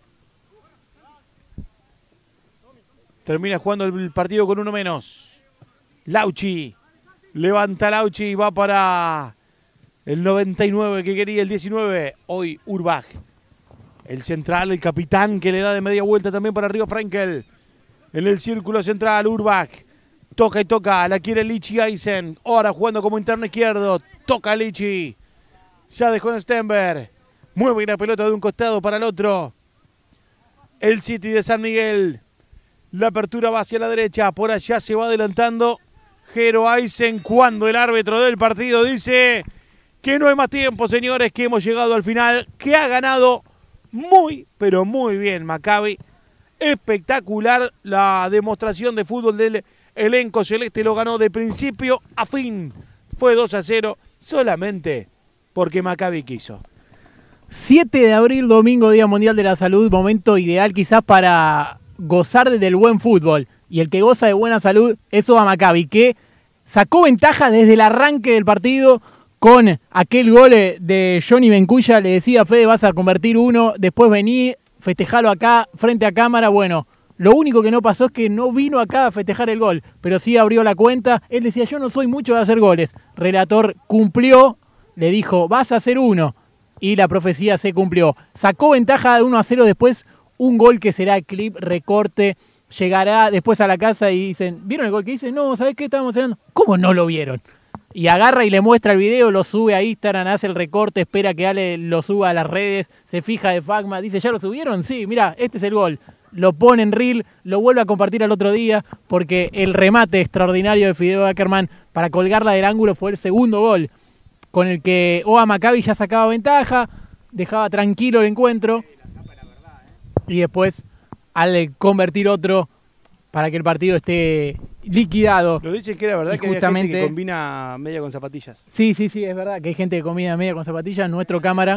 termina jugando el partido con uno menos. Lauchi, levanta Lauchi y va para el noventa y nueve que quería el diecinueve. Hoy Urbach, el central, el capitán que le da de media vuelta también para Río Frankel. En el círculo central, Urbach. Toca y toca, la quiere Lichi Eisen. Ahora jugando como interno izquierdo. Toca Lichi. Ya dejó en Stenberg. Mueve la pelota de un costado para el otro. El City de San Miguel. La apertura va hacia la derecha. Por allá se va adelantando Jero Eisen. Cuando el árbitro del partido dice que no hay más tiempo, señores, que hemos llegado al final. Que ha ganado muy, pero muy bien Maccabi. Espectacular la demostración de fútbol del elenco celeste, lo ganó de principio a fin. Fue dos a cero solamente porque Maccabi quiso. siete de abril, domingo, Día Mundial de la Salud, momento ideal quizás para gozar del buen fútbol. Y el que goza de buena salud es Oba Maccabi, que sacó ventaja desde el arranque del partido con aquel gol de Johnny Bencuya. Le decía a Fede, vas a convertir uno, después vení, festejalo acá frente a cámara. Bueno, Lo único que no pasó es que no vino acá a festejar el gol, pero sí abrió la cuenta. Él decía, yo no soy mucho de hacer goles. Relator cumplió, le dijo, vas a hacer uno. Y la profecía se cumplió. Sacó ventaja de uno a cero después, un gol que será clip, recorte, llegará después a la casa y dicen, ¿vieron el gol que hice? No, ¿sabés qué estábamos hablando? ¿Cómo no lo vieron? Y agarra y le muestra el video, lo sube a Instagram, hace el recorte, espera que Ale lo suba a las redes, se fija de Fagma, dice, ¿ya lo subieron? Sí, mira, este es el gol. Lo pone en reel, lo vuelve a compartir al otro día, porque el remate extraordinario de Fideo Ackerman para colgarla del ángulo fue el segundo gol, con el que Oa Maccabi ya sacaba ventaja, dejaba tranquilo el encuentro, y después al convertir otro para que el partido esté liquidado. Lo dicen que era verdad, que justamente, hay gente que combina media con zapatillas. Sí, sí, sí, es verdad que hay gente que combina media con zapatillas. Nuestro cámara.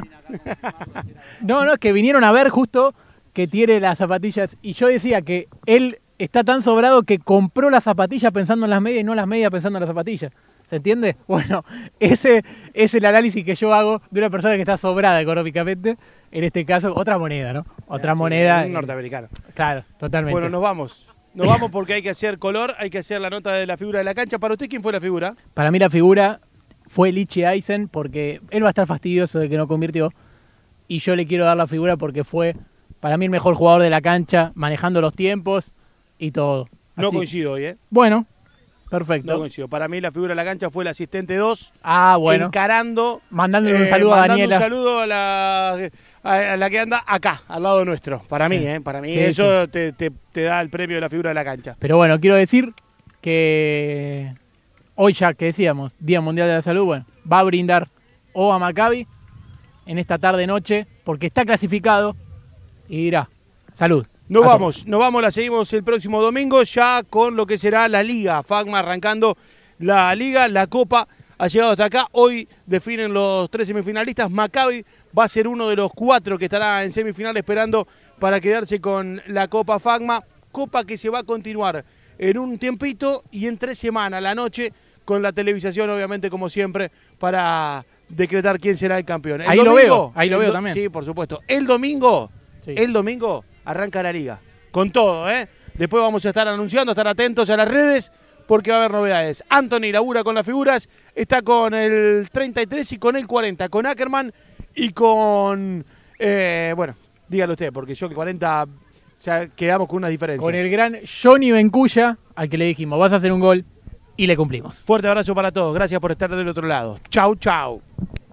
No, no, es que vinieron a ver justo que tiene las zapatillas. Y yo decía que él está tan sobrado que compró las zapatillas pensando en las medias y no las medias pensando en las zapatillas. ¿Se entiende? Bueno, ese es el análisis que yo hago de una persona que está sobrada económicamente. En este caso, otra moneda, ¿no? Otra sí, moneda. Un norteamericano. Claro, totalmente. Bueno, nos vamos. Nos vamos porque hay que hacer color, hay que hacer la nota de la figura de la cancha. ¿Para usted quién fue la figura? Para mí la figura fue Lichi Eisen, porque él va a estar fastidioso de que no convirtió. Y yo le quiero dar la figura porque fue, para mí, el mejor jugador de la cancha, manejando los tiempos y todo. No Así. coincido hoy, ¿eh? Bueno, perfecto. No coincido. Para mí la figura de la cancha fue el asistente dos. Ah, bueno. Encarando. Mandándole un eh, saludo a mandando Daniela. un saludo a la, a la que anda acá, al lado nuestro. Para mí, Sí. ¿eh? Para mí. Sí, Eso sí. te, te, te da el premio de la figura de la cancha. Pero bueno, quiero decir que hoy ya que decíamos, Día Mundial de la Salud, bueno, va a brindar Oa Maccabi en esta tarde-noche porque está clasificado y dirá, salud. Nos a vamos, todos. nos vamos, la seguimos el próximo domingo ya con lo que será la Liga. Fagma arrancando la Liga, la Copa ha llegado hasta acá. Hoy definen los tres semifinalistas. Maccabi va a ser uno de los cuatro que estará en semifinal esperando para quedarse con la Copa Fagma. Copa que se va a continuar en un tiempito y en tres semanas, la noche, con la televisación, obviamente, como siempre, para decretar quién será el campeón. El Ahí lo domingo, veo, ahí lo el veo do- también. Sí, por supuesto. El domingo, Sí. el domingo arranca la Liga. Con todo, ¿eh? Después vamos a estar anunciando, estar atentos a las redes, porque va a haber novedades. Anthony labura con las figuras, está con el treinta y tres y con el cuarenta, con Ackerman y con... eh, bueno, dígalo usted, porque yo que cuarenta, o sea, quedamos con unas diferencias. Con el gran Johnny Bencuya, al que le dijimos, vas a hacer un gol, y le cumplimos. Fuerte abrazo para todos, gracias por estar del otro lado. Chau, chau.